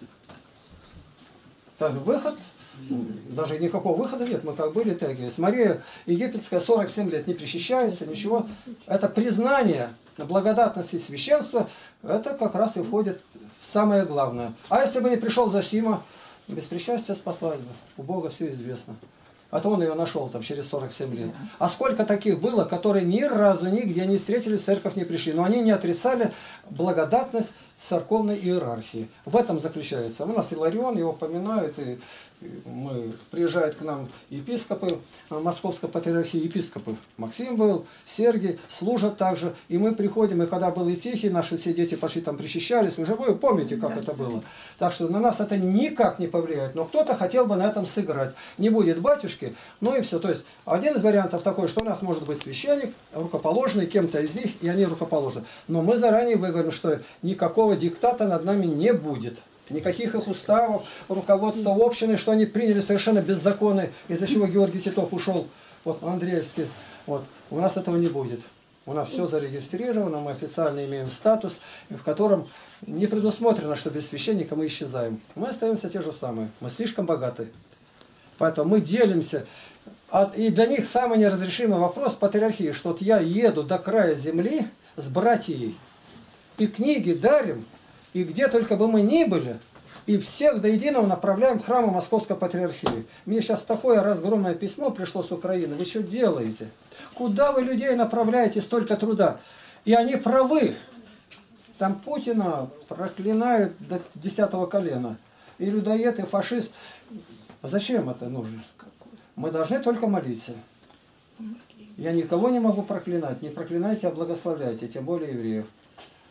Так, выход, даже никакого выхода нет, мы как были, так и с Мария Египетская 47 лет не причащается, ничего. Это признание благодатности священства, это как раз и входит в самое главное. А если бы не пришел Зосима, без причастия спаслась бы, у Бога все известно. А то он ее нашел там через 47 лет. А сколько таких было, которые ни разу нигде не встретились, в церковь не пришли. Но они не отрицали благодатность церковной иерархии. В этом заключается. У нас Иларион, его поминают, и приезжают к нам епископы Московской патриархии, епископы. Максим был, Сергий, служат также. И мы приходим, и когда был Евтихий, наши все дети пошли там причащались. Уже вы помните, как это было. Так что на нас это никак не повлияет. Но кто-то хотел бы на этом сыграть. Не будет батюшки, ну и все. То есть один из вариантов такой, что у нас может быть священник, рукоположенный кем-то из них, и они рукоположены. Но мы заранее выговорим, что никакого диктата над нами не будет. Никаких их уставов, руководства общины, что они приняли совершенно беззаконно, из-за чего Георгий Титов ушел, вот, Андреевский. Вот. У нас этого не будет. У нас все зарегистрировано, мы официально имеем статус, в котором не предусмотрено, что без священника мы исчезаем. Мы остаемся те же самые. Мы слишком богаты. Поэтому мы делимся. И для них самый неразрешимый вопрос патриархии, что вот я еду до края земли с братьей, и книги дарим, и где только бы мы ни были, и всех до единого направляем к храму Московской патриархии. Мне сейчас такое разгромное письмо пришло с Украины. Вы что делаете? Куда вы людей направляете столько труда? И они правы. Там Путина проклинают до 10-го колена. И людоед, и фашист. Зачем это нужно? Мы должны только молиться. Я никого не могу проклинать. Не проклинайте, а благословляйте, тем более евреев.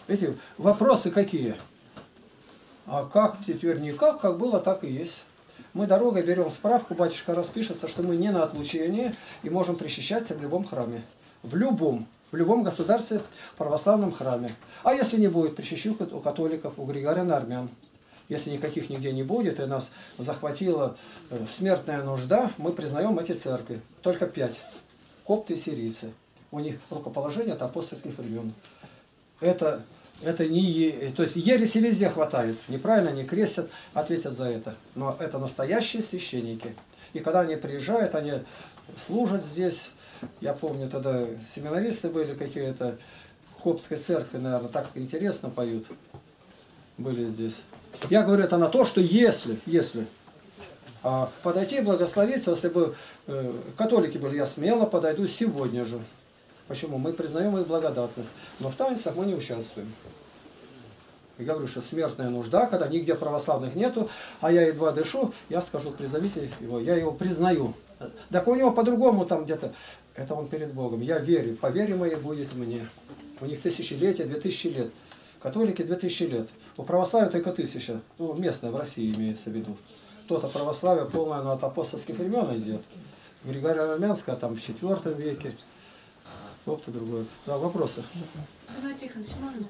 Эти вопросы какие? А как теперь никак, как было, так и есть. Мы дорогой берем справку, батюшка распишется, что мы не на отлучении и можем причащаться в любом храме. В любом государстве, православном храме. А если не будет причащух у католиков, у григорян и армян? Если никаких нигде не будет, и нас захватила смертная нужда, мы признаем эти церкви. Только 5. Копты и сирийцы. У них рукоположение от апостольских времен. Это не... То есть ереси везде хватает. Неправильно они крестят, ответят за это. Но это настоящие священники. И когда они приезжают, они служат здесь. Я помню, тогда семинаристы были какие-то, в Коптской церкви, наверное, так интересно поют. Были здесь. Я говорю это на то, что если подойти и благословиться, если бы католики были, я смело подойду сегодня же. Почему? Мы признаем их благодатность, но в таинствах мы не участвуем. Я говорю, что смертная нужда, когда нигде православных нету, а я едва дышу, я скажу, призовите его, я его признаю. Так у него по-другому там где-то, это он перед Богом. Я верю, по вере моей будет мне. У них тысячелетие, 2000 лет. Католики 2000 лет. У православия только 1000. Ну, местное в России имеется в виду. То-то православие полное, оно от апостольских времен идет. Григориано-армянское там в 4 веке. Кто-то другой. Да, вопросы?
Тихонович,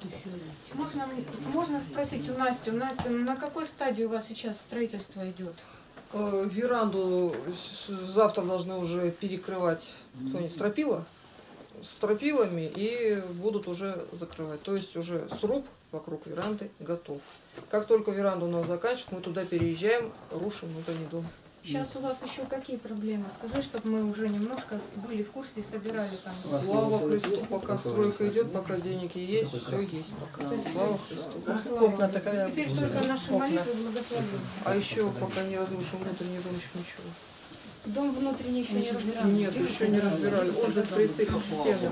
можно спросить у Насти? У Насти, на какой стадии у вас сейчас строительство идет?
Веранду завтра должны уже перекрывать кто-нибудь стропила, стропилами, и будут уже закрывать. То есть уже сруб вокруг веранды готов. Как только веранду у нас заканчивают, мы туда переезжаем, рушим внутренний дом.
Сейчас у вас еще какие проблемы? Скажи, чтобы мы уже немножко были в курсе и собирали там.
Слава Христу, пока стройка идет, пока деньги есть, все есть пока. Слава Христу.
Теперь только наши молитвы и благословения.
А еще пока не разрушим внутренний дом, еще ничего.
Дом внутренний еще не разбирали?
Нет, еще не разбирали. Он же притык к стене.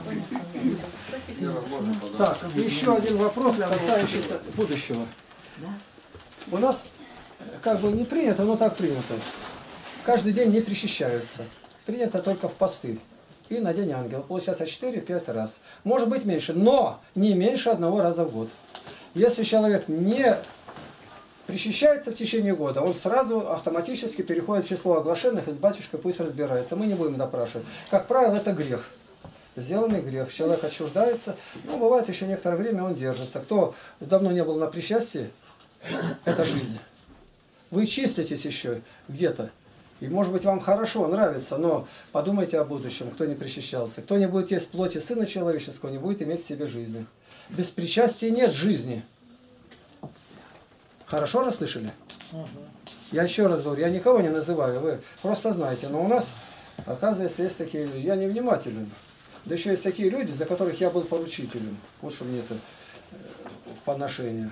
Так, еще один вопрос, касающийся будущего. У нас как бы не принято, но так принято. Каждый день не причащаются. Принято только в посты. И на День Ангела. Получается 4-5 раз. Может быть меньше, но не меньше 1 раза в год. Если человек не причащается в течение года, он сразу автоматически переходит в число оглашенных, и с батюшкой пусть разбирается. Мы не будем допрашивать. Как правило, это грех. Сделанный грех. Человек отчуждается. Ну, бывает еще некоторое время он держится. Кто давно не был на причастии, это жизнь. Вы числитесь еще где-то. И может быть вам хорошо, нравится, но подумайте о будущем, кто не причащался. Кто не будет есть плоти Сына Человеческого, не будет иметь в себе жизни. Без причастия нет жизни. Хорошо расслышали? Я еще раз говорю, я никого не называю, вы просто знаете. Но у нас, оказывается, есть такие люди. Я невнимателен. Да еще есть такие люди, за которых я был поручителем. Вот что мне это поношение.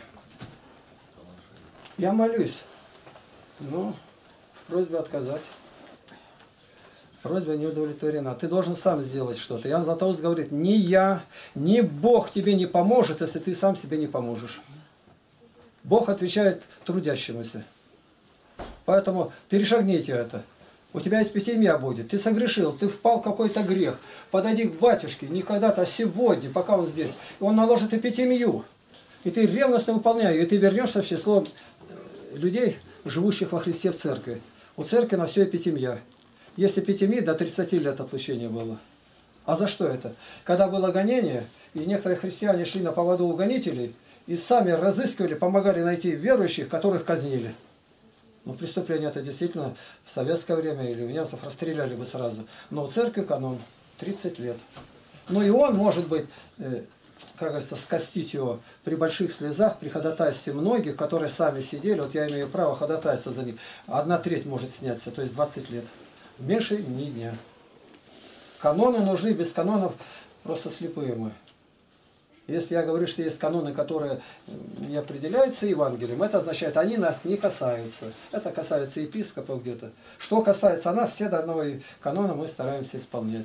Я молюсь. Но в просьбе отказать. Просьба не удовлетворена. Ты должен сам сделать что-то. Иоанн Златоуст говорит, ни я, ни Бог тебе не поможет, если ты сам себе не поможешь. Бог отвечает трудящемуся. Поэтому перешагните это. У тебя эпитемия будет. Ты согрешил, ты впал в какой-то грех. Подойди к батюшке, не когда-то, а сегодня, пока он здесь. Он наложит эпитемию. И ты ревностно выполняешь, и ты вернешься в число людей, живущих во Христе в церкви. У церкви на все эпитемия. Есть эпитемия, до 30 лет отлучения было. А за что это? Когда было гонение, и некоторые христиане шли на поводу у гонителей, и сами разыскивали, помогали найти верующих, которых казнили. Ну, преступление это действительно в советское время или у немцев расстреляли бы сразу. Но у церкви канон 30 лет. Ну и он может быть, как говорится, скостить его при больших слезах, при ходатайстве многих, которые сами сидели, вот я имею право ходатайствовать за них, 1/3 может сняться, то есть 20 лет. Меньше ни дня. Каноны нужны, без канонов просто слепые мы. Если я говорю, что есть каноны, которые не определяются Евангелием, это означает, они нас не касаются. Это касается епископов где-то. Что касается нас, все до одного канона мы стараемся исполнять.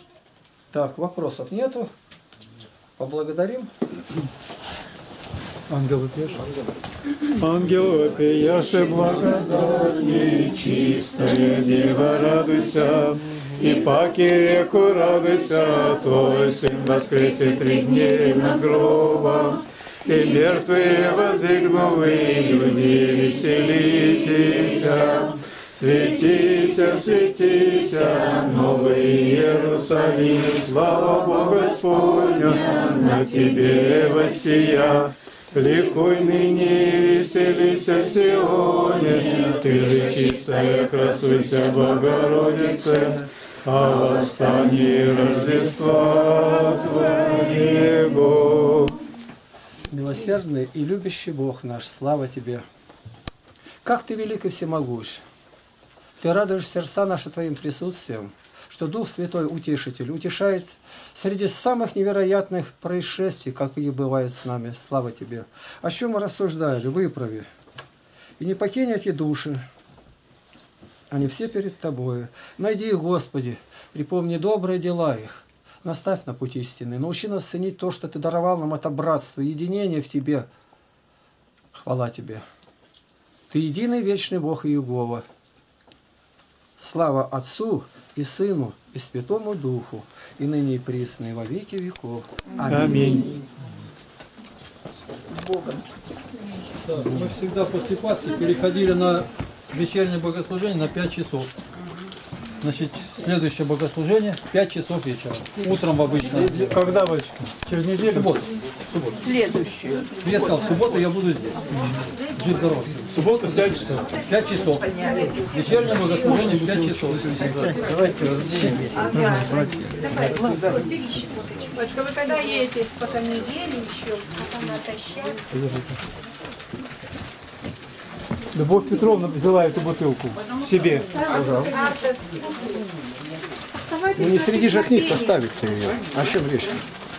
Так, вопросов нету. Поблагодарим.
Ангел вопиешь? Ангел вопияши, благодатней, чистая дева, радуйся, и паки реку радуйся, твой сын воскресе 3 дней над гробом, и мертвые воздвигнувы, люди веселитесь. Светися, светися, Новый Иерусалим, слава Богу Господня, на тебе воссия. Ликуй ныне, веселися, Сионе, ты же чистая, красуйся, Богородице, о восстании Рождества Твоего.
Милосердный и любящий Бог наш, слава Тебе! Как Ты велик и всемогущ! Ты радуешь сердца наши Твоим присутствием, что Дух Святой Утешитель утешает среди самых невероятных происшествий, какие бывают с нами. Слава Тебе! О чем мы рассуждали? Выправи. И не покинь эти души. Они все перед Тобою. Найди их, Господи, припомни добрые дела их. Наставь на путь истины. Научи нас ценить то, что Ты даровал нам, это братство, единение в Тебе. Хвала Тебе. Ты единый вечный Бог Иегова. Слава Отцу и Сыну и Святому Духу, и ныне и присно, и во веки веков. Аминь.
Да, мы всегда после Пасхи переходили на вечернее богослужение на 5 часов. Значит, следующее богослужение 5 часов вечера. Утром обычно.
Когда, батюшка? Через неделю?
В субботу.
Следующую.
Я сказал, в субботу я буду здесь. Жить дороже.
В субботу 5 часов.
5 часов. Вечернее богослужение 5 часов.
Давайте
Батюшка, вы когда едете? Пока неделю еще, потом натощак.
Любовь Петровна взяла эту бутылку себе.
Ну не среди же книг поставить ее. О чем речь?